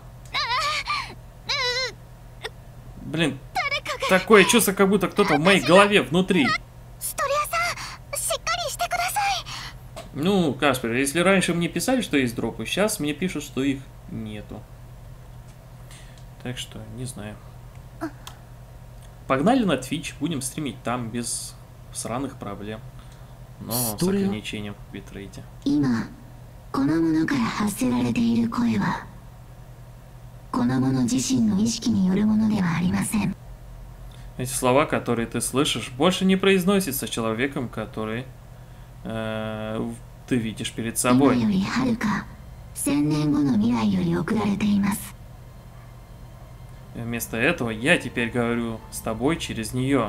Блин, такое чувство, как будто кто-то в моей голове внутри. ストレアさん、しっかりしてください。 Ну, Каспер, если раньше мне писали, что есть дропы, сейчас мне пишут, что их нету. Так что, не знаю. Погнали на Twitch, будем стримить там без сраных проблем. Но с ограничением в битрейте. 今、このものから発せられている声は、このもの自身の意識によるものではありません。 Эти слова, которые ты слышишь, больше не произносятся человеком, который ты видишь перед 今 собой. よりはるか1000年後の未来より送られています。 Вместо этого я теперь говорю с тобой через нее.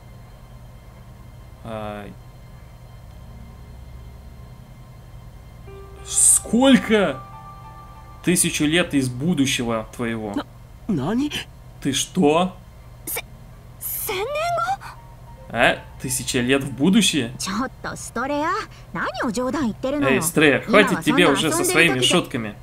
Сколько? 1000 лет из будущего твоего. 何？ Ты что? 1000年後？ А? 1000 лет в будущее? ちょっとストレア、何を冗談言ってるの Эй, よ。 Стрея, хватит тебе 今は уже そん со な遊んでる своими 時で。 шутками.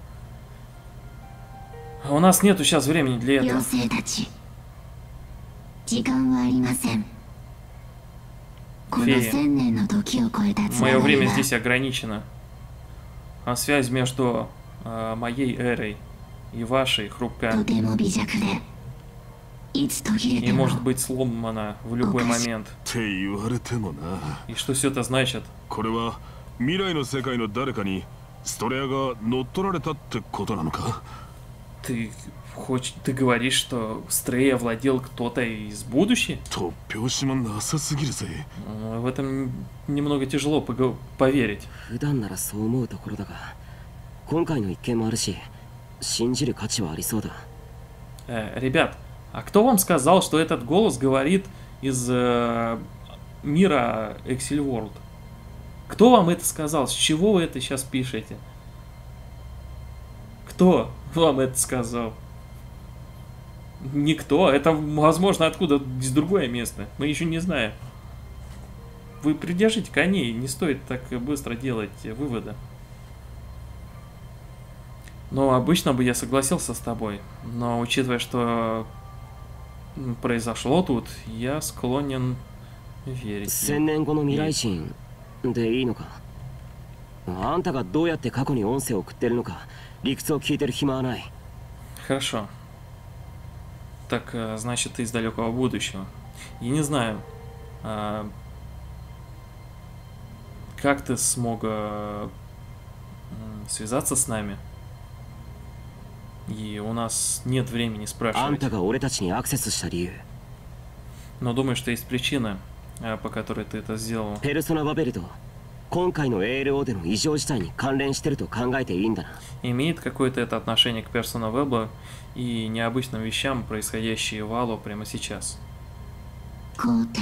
У нас нету сейчас времени для 妖 этого. 精たち、時間はありません。この Фея, 1000年の時を超えたつな мое がり время は здесь ограничено. А связь между моей эрой и вашей хрупка. とても微弱でいつ途切れ И ても может быть сломана в любой момент. って言われてもな。 И что все это значит? これは未来の世界の誰かにストレアが乗っ取られたってことなのか？ Ты говоришь, что Стрей овладел кто-то из будущего? 突拍子もなさすぎるぜ。 В этом немного тяжело поверить. 普段ならそう思うところだが、今回の一件もあるし、信じる価値はありそうだ。 Ребят, а кто вам сказал, что этот голос говорит из мира Excel World? Кто вам это сказал? С чего вы это сейчас пишете? Кто вам это сказал? Никто. Это, возможно, откуда из другое место. Мы еще не знаем. Вы придержите коней. Не стоит так быстро делать выводы. Но обычно бы я согласился с тобой. Но учитывая, что произошло тут, я склонен верить. 1000年後の未来人でいいのか？あんたがどうやって過去に音声を送ってるのか、理屈を聞いてる暇はない。 Хорошо. Так, значит, ты из далекого будущего. Я не знаю, как ты смог связаться с нами. И у нас нет времени あん спрашивать. たが俺たちにアクセスした理由。 Но думаю, что есть причина, по которой ты это сделал. ペルソナバベルと今回の ALO での異常事態に関連してると考えていいんだな。 Имеет какое-то это отношение к Persona Web и необычным вещам, происходящие в Halo прямо сейчас. 皇帝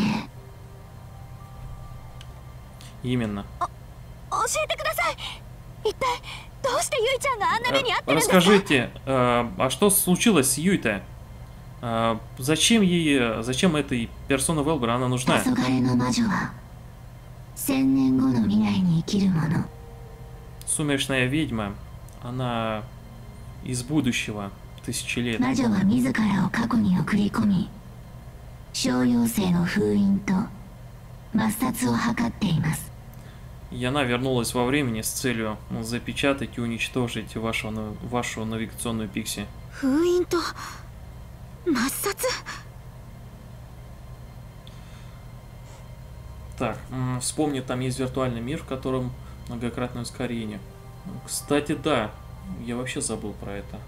Именно. 教えてください。一体どうしてユイちゃんがあんな目に遭ってるんですか？ Расскажите, а что случилось с Юйтой? Зачем этой Persona Web она нужна? 黄昏の魔女は1000年後の未来に生きるもの。 Сумеречная ведьма, она из будущего, 1000 лет. 魔女は自らを過去に送り込み、小妖精の封印と抹殺を図っています。 И она вернулась во времени с целью запечатать и уничтожить вашу навигационную пикси. 封印と抹殺？ Так, вспомни, там есть виртуальный мир, в котором многократное ускорение. Кстати, да, я вообще забыл про это.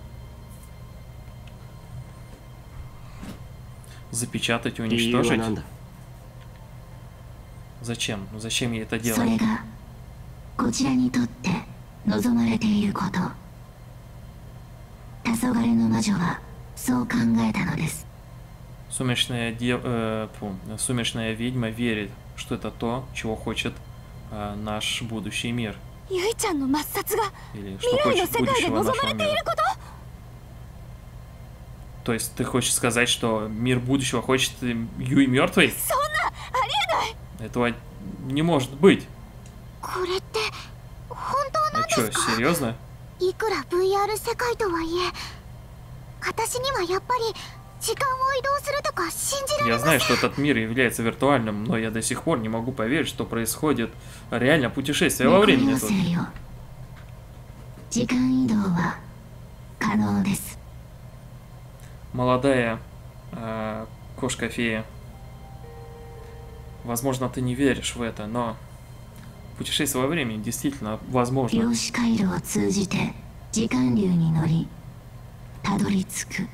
Запечатать и 理由は уничтожить? なんだ？ Зачем? Зачем я это それ делаю? がこちらにとって望まれていること。黄昏の魔女はそう考えたのです。 Сумеречная ведьма верит, что это то, чего хочет наш будущий мир. ユイちゃんの抹殺が Или 未 что 来の хочет 世界で будущего 望ま нашего れてい мира. ること？ То есть ты хочешь сказать, что мир будущего хочет Юй мертвой? そんなありえない。 Этого не может быть. これって本当なん А で что, すか？ серьезно? いくら VR 世界とはいえ、私にはやっぱり時間を移動するとか信じられ Я ませ знаю, ん。 что этот мир является виртуальным, но я до сих пор не могу поверить, что происходит реально путешествие во 猫 времени 妖 тут. 精よ、時間移動は可能です。 Молодая кошка-фея. Возможно, ты не веришь в это, но путешествие во времени действительно возможно. 量子回路を通じて時間流に乗りたどり着く。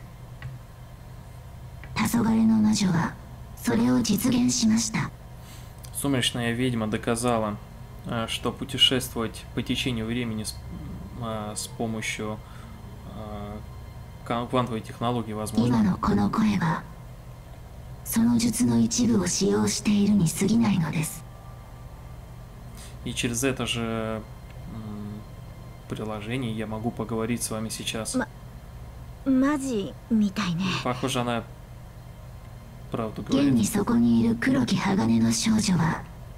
黄昏の魔女はそれを実現しました。 Сумеречная ведьма доказала, что путешествовать по течению времени с помощью квантовой технологии 今 возможно. のこの声はその術の一部を使用しているに過ぎないのです。 И через это же приложение я могу поговорить с вами сейчас. マジみたいね。 Похоже, она правду 現 говорит. にそこにいる黒き鋼の少女は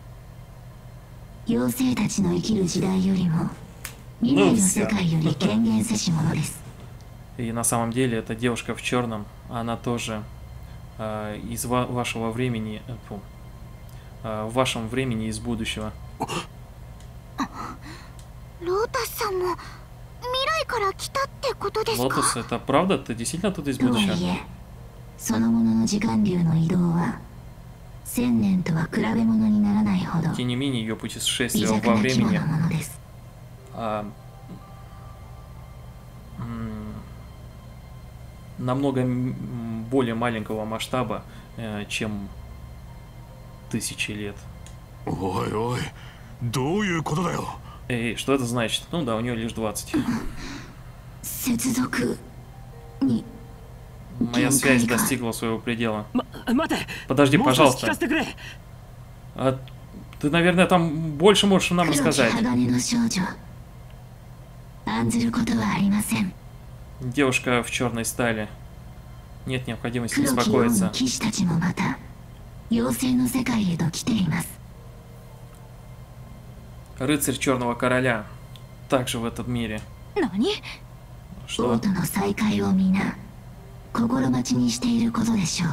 妖精たちの生きる時代よりも未来の世界より権限せし者です。 И на самом деле эта девушка в черном, она тоже из вашего времени, в вашем времени из будущего. ロータスさんも未来から来たってことですか？ Лотос, это правда? Ты действительно тут из とはい будущего? え、そのものの時間流の移動は1000年とは比べ物にならないほど Тем не менее, ее 微 путешествие 弱 во な規模 времени のものです。 намного более маленького масштаба, чем 1000 лет. おいおい、どういうことだよ。 Эй, что это значит? Ну да, у нее лишь 20. 接続に Моя связь достигла своего предела. 待て Подожди, もう少し聞 пожалуйста. かせてくれ А, ты, наверное, там больше можешь нам 黒き рассказать. 鋼の少女案ずることはありません。 Девушка в черной стали. Нет необходимости 黒き王の беспокоиться. 騎士たちもまた妖精の世界へと来ています。 Рыцарь Черного Короля. Также в этом мире. 何？ Что? 王との再会を皆心待ちにしていることでしょう。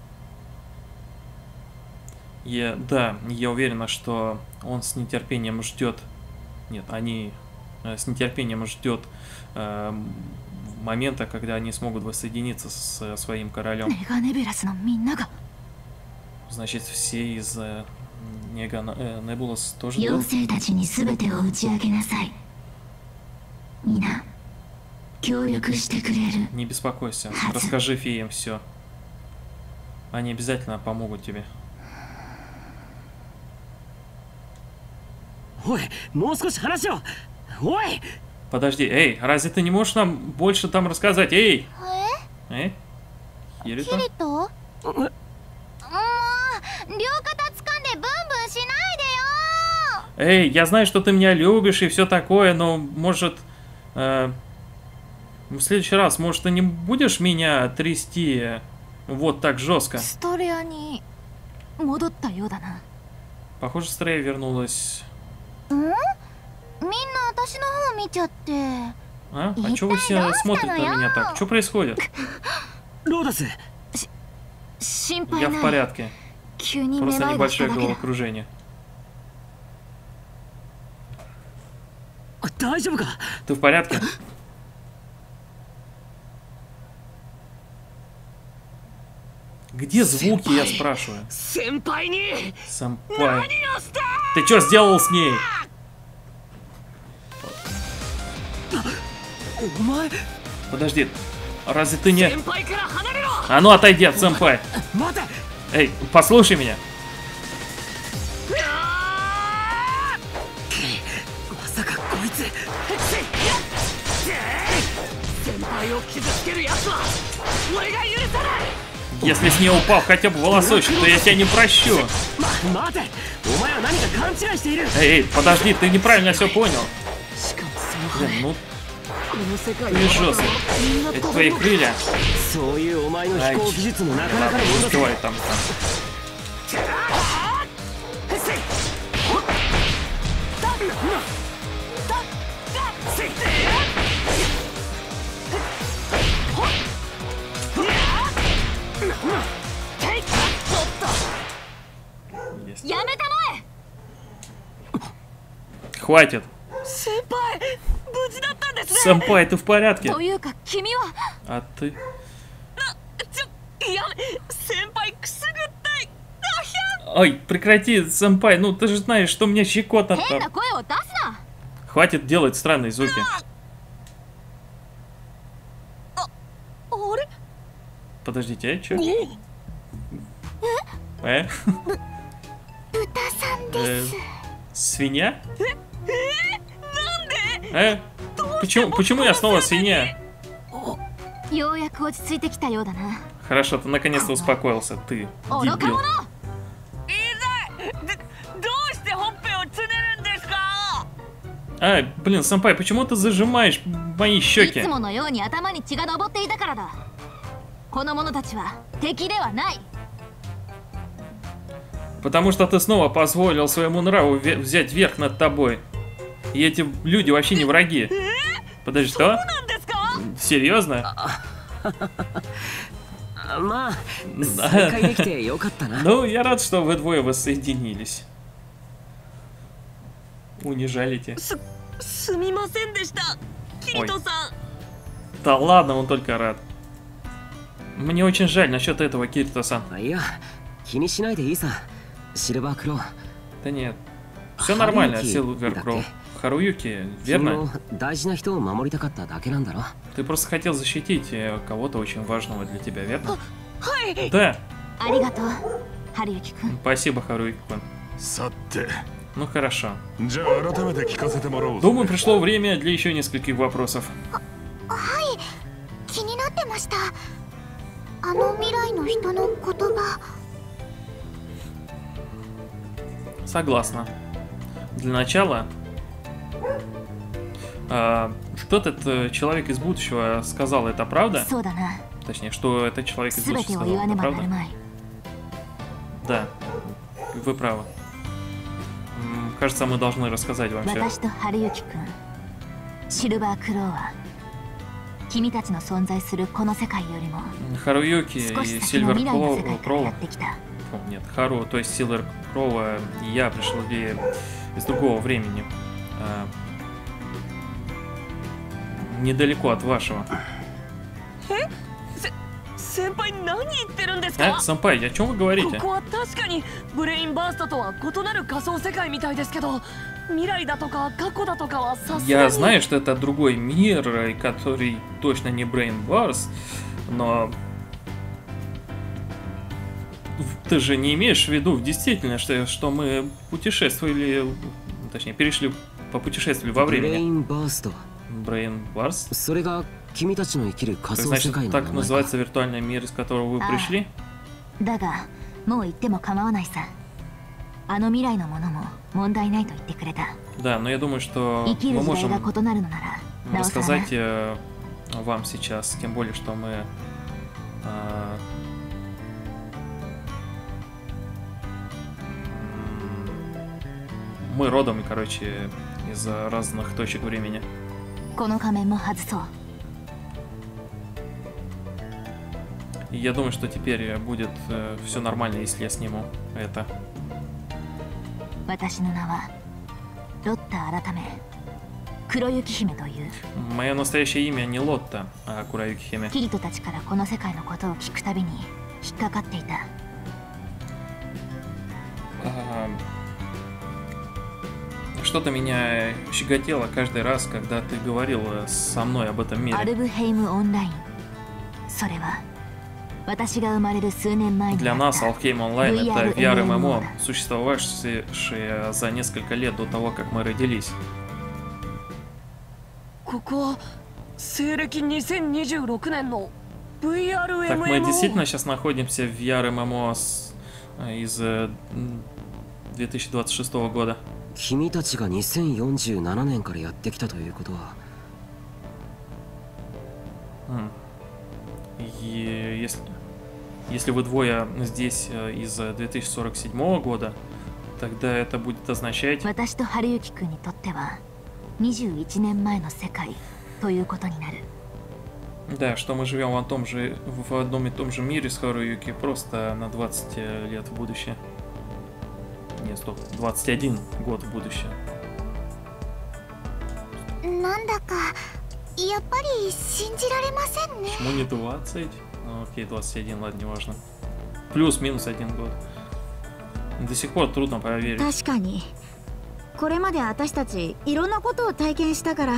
Да, я уверена, что он с нетерпением ждет. Нет, они с нетерпением ждет момента, когда они смогут воссоединиться с своим королем. メガネベラスのみんなが Значит, все из Небулас тоже 妖 ждут? 精たちに全てを打ち明けなさい。皆協力してくれる。 Не беспокойся, расскажи феям все. Они обязательно помогут тебе. おいもう少し話をおい Подожди, эй, разве ты не можешь нам больше там рассказать? Эй! Эй? Кирита? キリト？もう両肩掴んでブンブンしないでよ。 Эй, я знаю, что ты меня любишь и все такое, но может... в следующий раз, может, ты не будешь меня трясти вот так жестко? ストレアに戻ったようだな。 Похоже, Стрея вернулась. みんな私の方見ちゃって。 А что вы все смотрите на меня так? Что происходит? ローダス心配 Я в ない。 порядке. 急にめ Просто まいがした небольшое だけだ。 головокружение. 大丈夫か Ты в порядке? Где звуки, я спрашиваю? 先輩に Сэмпай. Ты что сделал с ней? お前 Подожди, разве ты не... 先輩から離れろ А ну отойди от сэмпай. 待て Эй, послушай меня. まさかこいつ先輩を傷つけるやつは俺が許さない Если с нее упал хотя бы волосочек, то я тебя не прощу. 待てお前は何か勘違いしている Эй, подожди, ты неправильно все понял. しかもその Блин, ну この世界 ты жестко. Это твои крылья. そういうお前の Ай, 飛行技術もなかなか ладно, のも не のだ успевай там. やめたまえ。 Хватит. 先輩無事だったんですね Сэмпай, ты в порядке? というか君は А ты... やめ先輩くすぐったい Ой, прекрати, сэмпай, ну ты же знаешь, что мне щекотно. 変な声を出すな。 Хватит делать странные звуки. あれ？ Подождите, а чё? Э? 豚さんです。 Свинья? Почему я снова свинья? ようやく落ち着いてきたようだな。 Хорошо, ты наконец-то успокоился, ты, 愚か дебил. 者。 どうしてほっぺをつねるんですか А, блин, сэмпай, почему ты зажимаешь мои い щеки? つものように頭に血が上っていたからだ。この者たちは敵ではない。 Потому что ты снова позволил своему нраву взять верх над тобой. И эти люди вообще не враги. Подожди, что? なんですか Серьезно? まあ再会できてよかったな Ну, я рад, что вы двое воссоединились. Унижали те. すみませんでした Ой. Да ладно, он только рад. Мне очень жаль насчет этого, Кирито-сан. いや気にしないでいいさシルバークロー Да нет. Все нормально, Харуюки, Силвер да Кроу. ты. Харуюки, 君 верно? も大事な人を守りたかっただけなんだろ Ты просто хотел защитить кого-то очень важного для тебя, верно? はい Да. ありがとう春雪くん Спасибо, Харуюки-кун. さて Ну хорошо. じゃあ改めて聞かせてもらおうぜ Думаю, пришло время для еще нескольких вопросов. 気になってましたあの未来の人の言葉 Согласна. Для начала, что этот человек из будущего сказал, это правда? そうだな Точнее, что этот человек из 全 будущего てを言 сказал, わね это ばなる правда? まい Да, вы правы. Кажется, мы должны рассказать вам все. 私と春雪くんシルバークローは君たちの存在するこの世界よりも Харуюки 少し и 先の Сильвер 未来の世界からや Кроу... ってきた Нет, Хару, то есть Сильвер Кроу и я пришли из другого времени. Недалеко от вашего. 先輩何言ってるんですか Сэмпай, о чем вы こ говорите? こは確かにブレインバーストとは異なる仮想世界みたいですけど未来だとか過去だとかはさすが Я に знаю, что это другой мир, который точно не Brain Wars, но ты же не имеешь в виду в действительности, что мы путешествовали, точнее, попутешествовали во ブレイ времени. ンバースト Brain Wars? それが君たちの生きる仮想世 Значит, 界の так 名前か называется виртуальный мир, из которого вы А. пришли? だがもう言っても構わないさあの未来のものも問題ないと言ってくれた Да, но я думаю, что 生き мы る時代 можем が異なるのならなおさら рассказать вам сейчас, тем более, что мы родом, короче, из разных точек времени. この仮面も外そう И я думаю, что теперь будет все нормально, если я сниму это. 私の名はロッタ改め黒雪姫という Мое настоящее имя не Лотта, а Кураюки Химе. キリトたちからこの世界のことを聞くたびに引っかかっていた Что-то меня щекотело каждый раз, когда ты говорил со мной об этом ア мире. ルブヘイムオンラインそれは私が生まれる数年前に Для あっ нас た Alfheim Online это VR VR-MMO, существовавшее за несколько лет до того, как мы родились. ここは西暦2026年の VRMMO Так, мы действительно сейчас находимся в VR-MMO из 2026 года. 君たちが2047年からやってきたということは И если вы двое здесь из 2047 года, тогда это будет означать... 私と春雪くんにとっては21年前の世界ということになる Да, что мы живем в одном и том же мире с Харуюки, просто на 20 лет в будущее. Нет, стоп, 21 год в будущее. なんだかやっぱり信じられませんね Почему не 20? Ну, окей, 21, ладно, неважно. Плюс-минус 1 год. До сих пор трудно поверить. 確かにこれまで私たちいろんなことを体験したから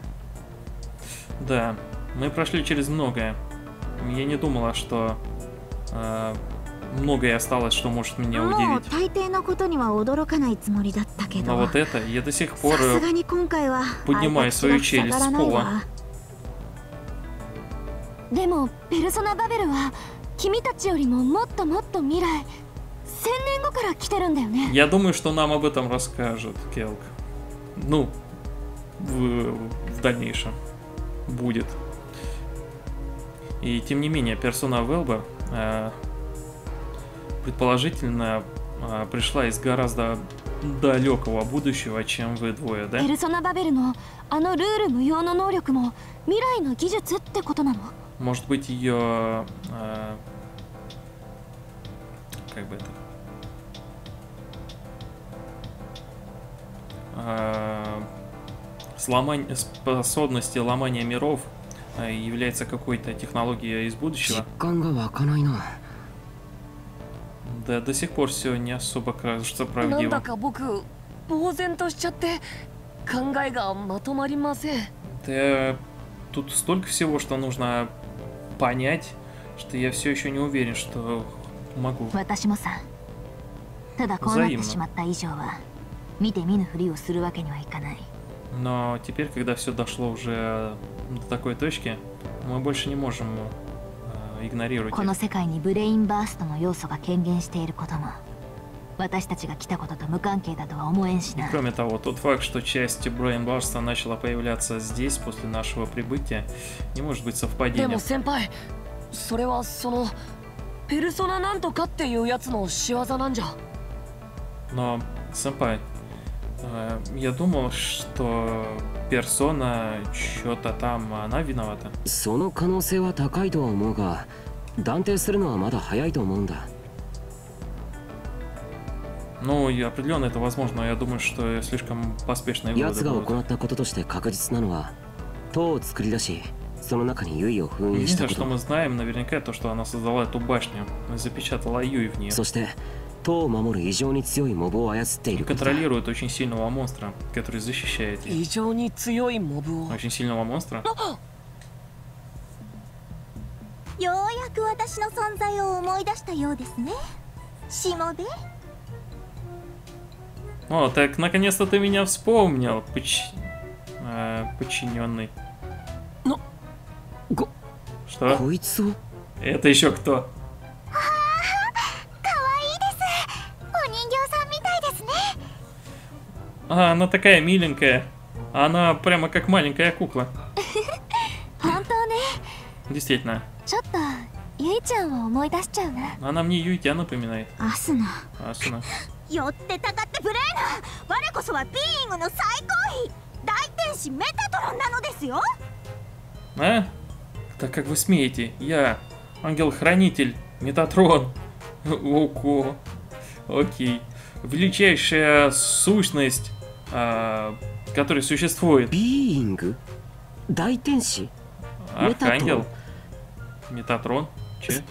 Да, мы прошли через многое. Я не думала, что многое осталось, что может меня もう удивить. 大抵のことには驚かないつもりだったけ Но ど вот это, я до сих さ пор すがに今回は поднимаю 相手 свою 口が челюсть 塞がら с ない пола. わでもペルソナバベルは君たちよりももっともっと未来1000年後から来てるんだよね Я думаю, что нам об этом расскажут, Келк. Ну, в дальнейшем будет. И тем не менее, персона Велба предположительно пришла из гораздо далекого будущего, чем вы двое, да? ペルソナバベルのあのルール無用の能力も未来の技術ってことなの Может быть, ее... как бы это... способности ломания миров является какой-то технологией из будущего. Да, до сих пор все не особо кажется правдивым. Да, тут столько всего, что нужно понять, что я все еще не уверен, что могу. Но теперь, когда все дошло уже до такой точки, мы больше не можем игнорировать их. И кроме того, тот факт, что часть Brain Burst начала появляться здесь после нашего прибытия, не может быть совпадением. Но, сэмпай, я думал, что персона что-то там, она виновата. Ну, и определенно это возможно, но я думаю, что слишком поспешные выводы будут. Единственное, что мы знаем, наверняка, то, что она создала эту башню, запечатала Юй в нее. И контролирует очень сильного монстра, который защищает ее. Очень сильного монстра? О, так наконец-то ты меня вспомнил, подчиненный. Что? Это еще кто? А, она такая миленькая. Она прямо как маленькая кукла. Действительно. Она мне Юйтя напоминает. Асуна. А? Так как вы смеете? Я ангел-хранитель, Метатрон. Ого. Окей. Величайшая сущность, которая существует. Архангел? Метатрон? Че?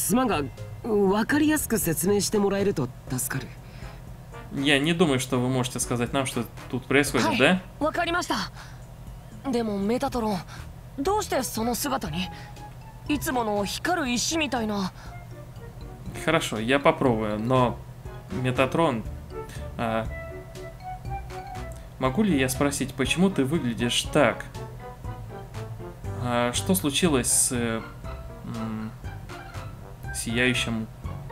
Я не думаю, что вы можете сказать нам, что тут происходит, да? Хорошо, я попробую, но Метатрон, могу ли я спросить, почему ты выглядишь так? Что случилось с сияющим...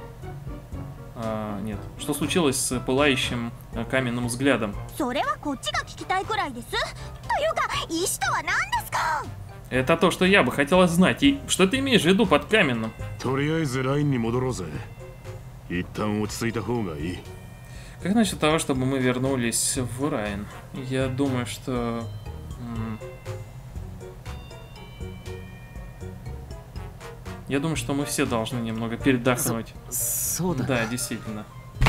нет, что случилось с пылающим каменным взглядом? Это то, что я бы хотела знать. И что ты имеешь в виду под каменным? Как насчет того, чтобы мы вернулись в Райн? Я думаю, что... Я думаю, что мы все должны немного передохнуть. Да, действительно.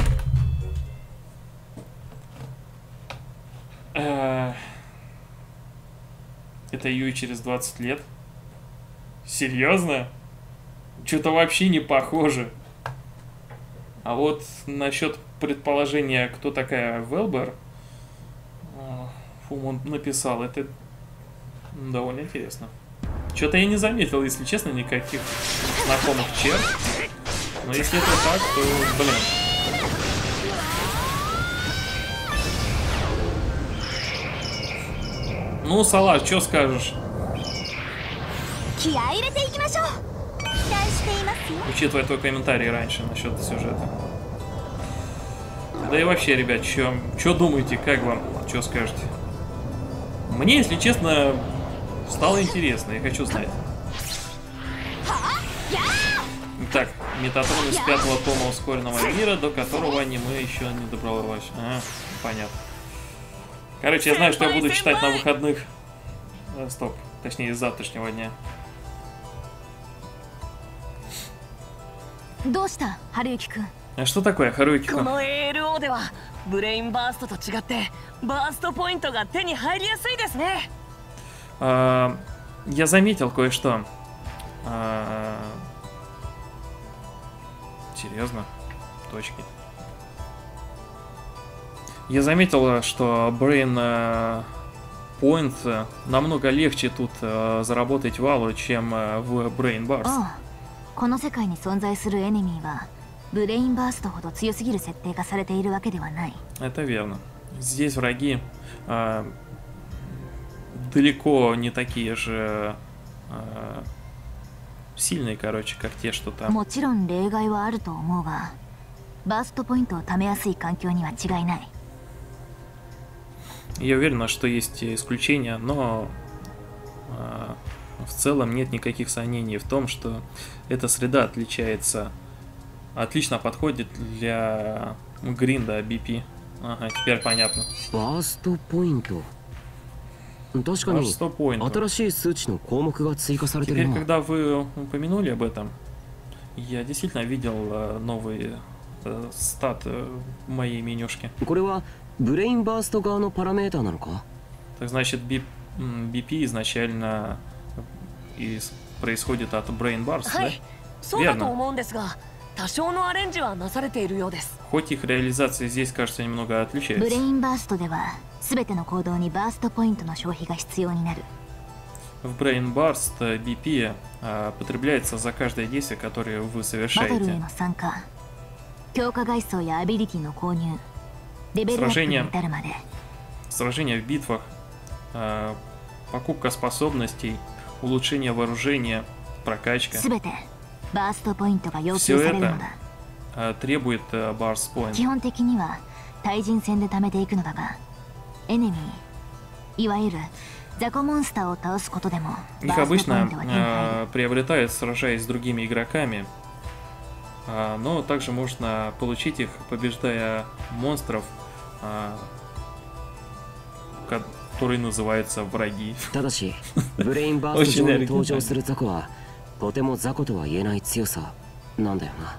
Это Юй через 20 лет? Серьезно? Что-то вообще не похоже. А вот насчет предположения, кто такая Велбер, он написал, это довольно интересно. Что-то я не заметил, если честно, никаких знакомых черт. Но если это так, то, блин. Ну, Салаш, что скажешь? Учитывая твой комментарий раньше насчет сюжета. Да и вообще, ребят, что думаете, как вам, что скажете? Мне, если честно, стало интересно, я хочу знать. Так, Метатрон из 5-го тома ускоренного мира, до которого мы еще не добралась. Понятно. Короче, я знаю, что я буду читать на выходных. Стоп, точнее, с завтрашнего дня. А что такое, Харуюки-кун? 方ではブレインバーストと違ってバーストポイントが手に入りやすいですね。 Я заметил кое-что. Серьезно? Точки. Я заметил, что Brain Point намного легче тут заработать валу, чем в Brain Burst. この世界に存在するエネミーはブレインバーストほど強すぎる設定化されているわけではない。 Это верно. Здесь враги далеко не такие же сильные, короче, как те, что там. もちろん例外はあると思うが、バーストポイントを貯めやすい環境には違いない。 Я уверена, что есть исключения, но в целом нет никаких сомнений в том, что эта среда отлично подходит для гринда BP. Ага, теперь понятно. バーストポイント。確かに Burst point. 新しい数値の項目が追加されてる Теперь, な。 когда вы упомянули об этом, я действительно видел новый стат в моей менюшке. これはブレインバースト側のパラメータなのか？ Так значит, BP изначально происходит от Brain Burst, は да? い、そうだと思うんですが、多少のアレンジはなされているようです。 Хоть их реализация здесь, кажется, немного ブレイ отличается. ンバーストでは全ての行動にバーストポイントの消費が必要になる。 В Brain Burst BP потребляется за каждое действие, которое вы バトルへ совершаете. の参加、強化外装やアビリティの購入、レベルアップに至るまで Сражения в битвах, покупка способностей, улучшение вооружения, прокачка. 全てバーストポイントが要求 Все されるのだ。 это требует Burst Point. 基本的には対人戦で貯めていくのだが、エネミー、いわゆる雑魚モンスターを倒すことでも Их バーストポイン обычно トは手に入る。 приобретают, сражаясь с другими игроками, но также можно получить их, побеждая монстров, которые называются враги. ただしブレインバースト上に登場する雑魚はとても雑魚とは言えない強さなんだよな。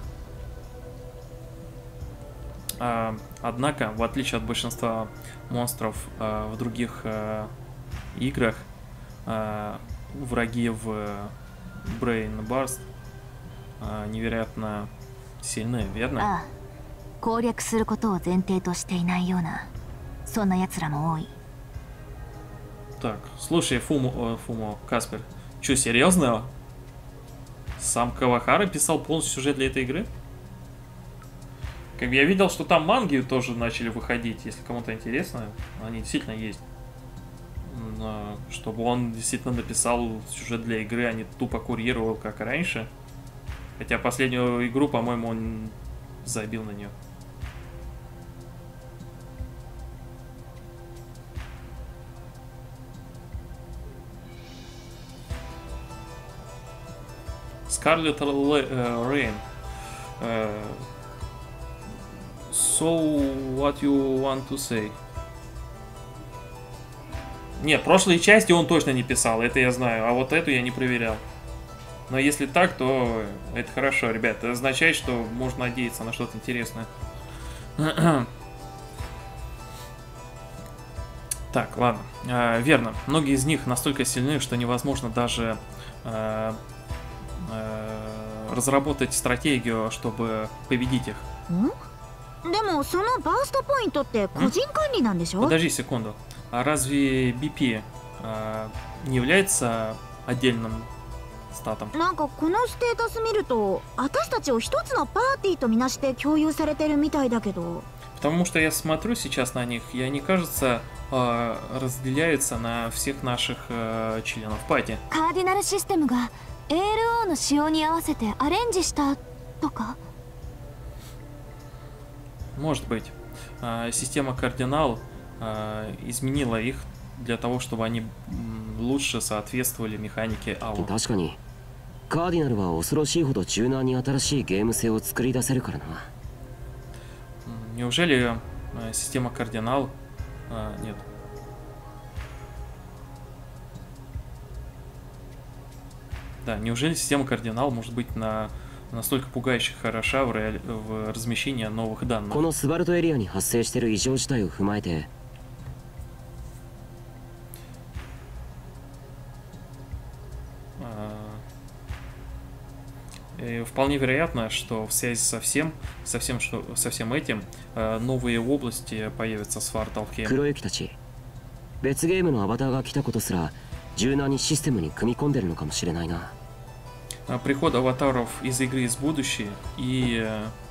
Однако, в отличие от большинства монстров в других играх, враги в Brain Burst невероятно сильны, верно? ああ、攻略することを前提としていないような、そんな奴らも多い。 Так, слушай, Фумо, Каспер, что, серьезно? Сам Кавахара писал полностью сюжет для этой игры? Как бы я видел, что там манги тоже начали выходить, если кому-то интересно, они действительно есть. Но чтобы он действительно написал сюжет для игры, а не тупо курировал, как раньше. Хотя последнюю игру, по-моему, он забил на нее. Scarlet Rain. So, what you want to say? Нет, прошлые части он точно не писал, это я знаю, а вот эту я не проверял. Но если так, то это хорошо, ребят. Это означает, что можно надеяться на что-то интересное. Так, ладно. Верно. Многие из них настолько сильны, что невозможно даже разработать стратегию, чтобы победить их. でもそのバーストポイントって個人管理なんでしょ？ Подожди секунду. А разве BP не является отдельным статом? なんかこのステータス見ると私たちを一つのパーティーとみなして共有されてるみたいだけど。 Потому что я смотрю сейчас на них, и они, кажется, разделяются на всех наших членов пати. カーディナルシステムが ALO の仕様に合わせてアレンジしたとか？ Может быть. Система кардинал изменила их для того, чтобы они лучше соответствовали механике АО. 確かにカーディナルは恐ろしいほど柔軟に新しいゲーム性を作り出せるからな。 Неужели система кардинал... нет. Да, неужели система кардинал может быть настолько пугающе хороша в размещении новых данных. このスバルトエリアに発生している異常事態を踏まえて Вполне вероятно, что в связи со всем этим новые области появятся с Svartalfheim. 黒雪たち別ゲームのアバターが来たことすら柔軟にシステムに組み込んでるのかもしれないな。 Приход аватаров из игры из будущего и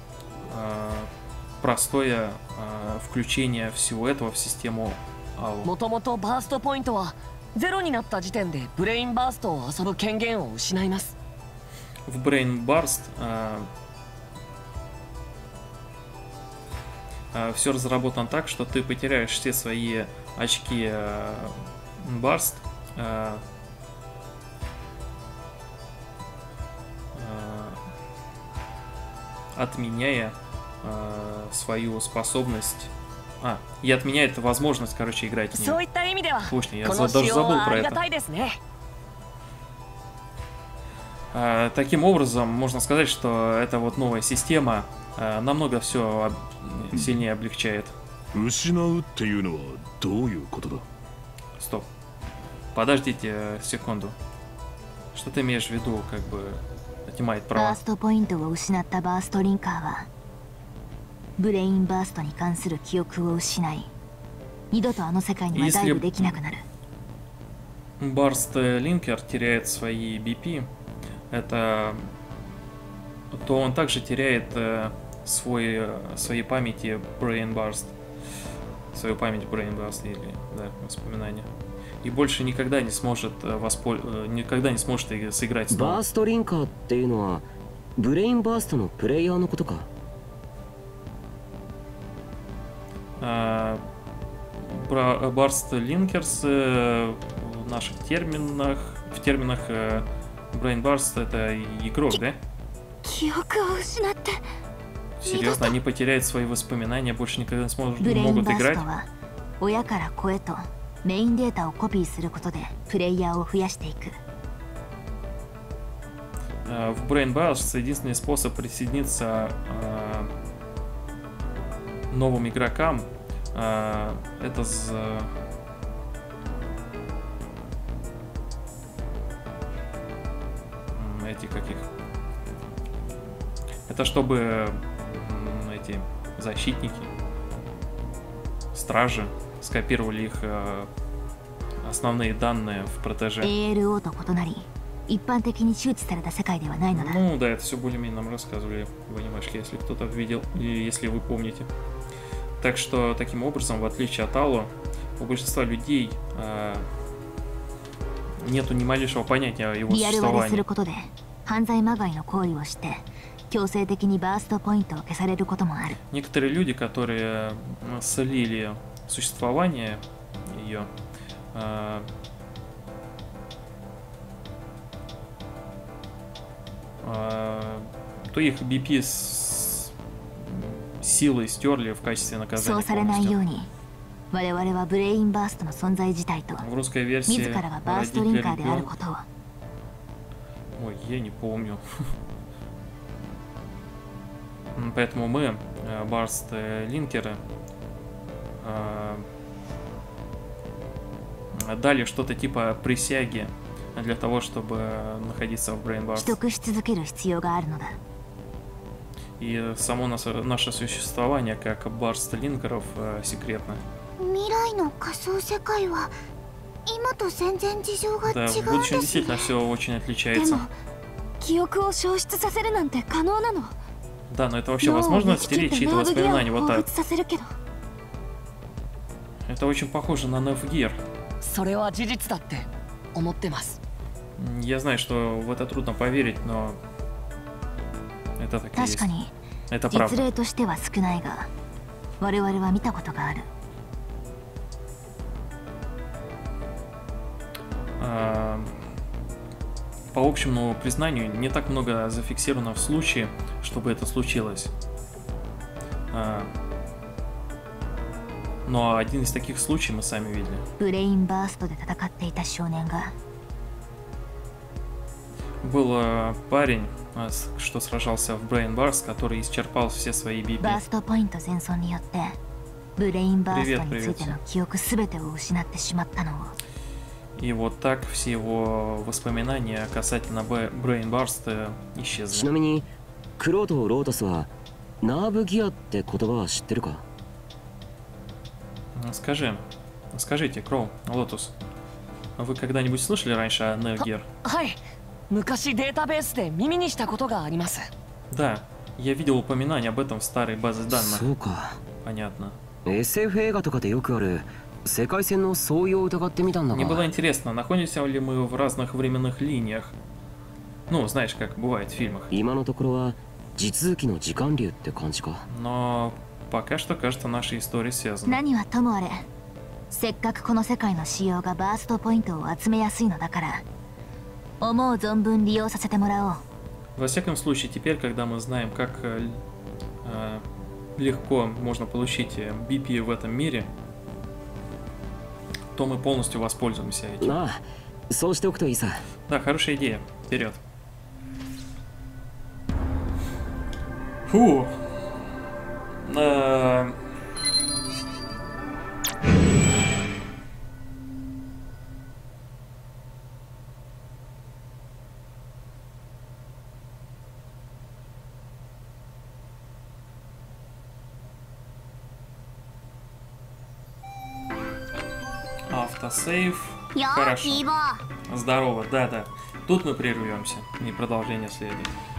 простое включение всего этого в систему AO. もともとバーストポイントはゼロになった時点でブレインバーストを遊ぶ権限を失います。 В Brain Burst все разработано так, что ты потеряешь все свои очки Burst, отменяя свою способность. И отменяет возможность, короче, играть в нее. Слушай, я даже забыл про это. Таким образом, можно сказать, что эта вот новая система намного все сильнее облегчает. Стоп. Подождите секунду. Что ты имеешь в виду, как бы отнимает права? バーストポイントを失ったバーストリンカーはブレインバーストに関する記憶を失い二度とあの世界にはダイブできなくなる。 Burst Linker теряет свои BP, то он также теряет свои памяти Brain Burst, свою память Brain Burst или воспоминания, и больше никогда не сможет сыграть снова. Burst Linker っていうのはブレインバーストのプレイヤーのことか。 Burst Linkers в наших терминах, Brain Burst это игрок, да? Серьезно, они потеряют свои воспоминания, больше никогда не могут играть? 親から子へとメインデータをコピーすることでプレイヤーを増やしていく。 В Brain Burst единственный способ присоединиться новым игрокам это это чтобы эти защитники, стражи скопировали их основные данные в протеже. ALO と異なり一般的に周知された世界ではないのだ。 Ну да, это все более-менее нам рассказывали в анимешке, если кто-то видел и если вы помните. Так что таким образом, в отличие от Ало, у большинства людей нету ни малейшего понятия о его существовании. 犯罪まがいの行為をして強制的にバーストポイントを消されることもある。 Некоторые люди, которые слили существование ее, то их BP с силой стерли в качестве наказания полностью. 我々はブレインバーストの存在自体と В русской версии 自らがバーストリンカーであることを Ой, я не помню. Поэтому мы, Burst линкеры, дали что-то типа присяги для того, чтобы находиться в Brain Burst. 取得し続ける必要があるのだ。 И само наше существование как Burst линкеров секретно. 未来の仮想世界は今と全然事情が違うん Да, です в будущем действительно все очень で отличается. も記憶を消失させるなんて可能なの？ Да, но это вообще возможно стереть чьи-то воспоминания вот так? させるけど Это очень похоже на Nerf Gear. それは事実だって思ってます。 Я знаю, что в это трудно поверить, но это так и есть. 確かに Это 実 правда. 例としては少ないが我々は見たことがある。 По общему признанию, не так много зафиксировано в случае, чтобы это случилось. Но один из таких случаев мы сами видели. ブレインバーストで戦っていた少年が Был парень, что сражался в Brain Burst, который исчерпал все свои BP. バーストポイント全損によってブレインバーストについての記憶すべてを失ってしまったのを。 И вот так все его воспоминания касательно Brain Burst ち исчезли. なみにクローとロータスはナーブギアって言葉は知ってるか？ Скажите, Кроу, Лотус, вы когда-нибудь слышали раньше о Neo Gear? はい、昔データベースで耳にしたことがあります。 Да, я видел упоминание об этом в старой базе そ данных. うか。 Понятно. SF 映画とかでよくある世界線の相違を疑ってみたんだ Мне было が、 интересно, находимся ли мы в разных временных линиях. Ну, знаешь, как бывает в фильмах. 今のところは地続きの時間流って感じか。 Но пока что, кажется, наши истории связаны. 何はともあれ、せっかくこの世界の仕様がバーストポイントを集めやすいのだから思う存分利用させてもらおう。 Во всяком случае, теперь, когда мы знаем, как легко можно получить BP в этом мире, то мы полностью воспользуемся этим. まあそうしておくといいさ。 Да, хорошая идея. Вперед. Фу. Автосейв. よー Хорошо. キーボー Здорово, да-да. Тут мы прервемся. И продолжение следует.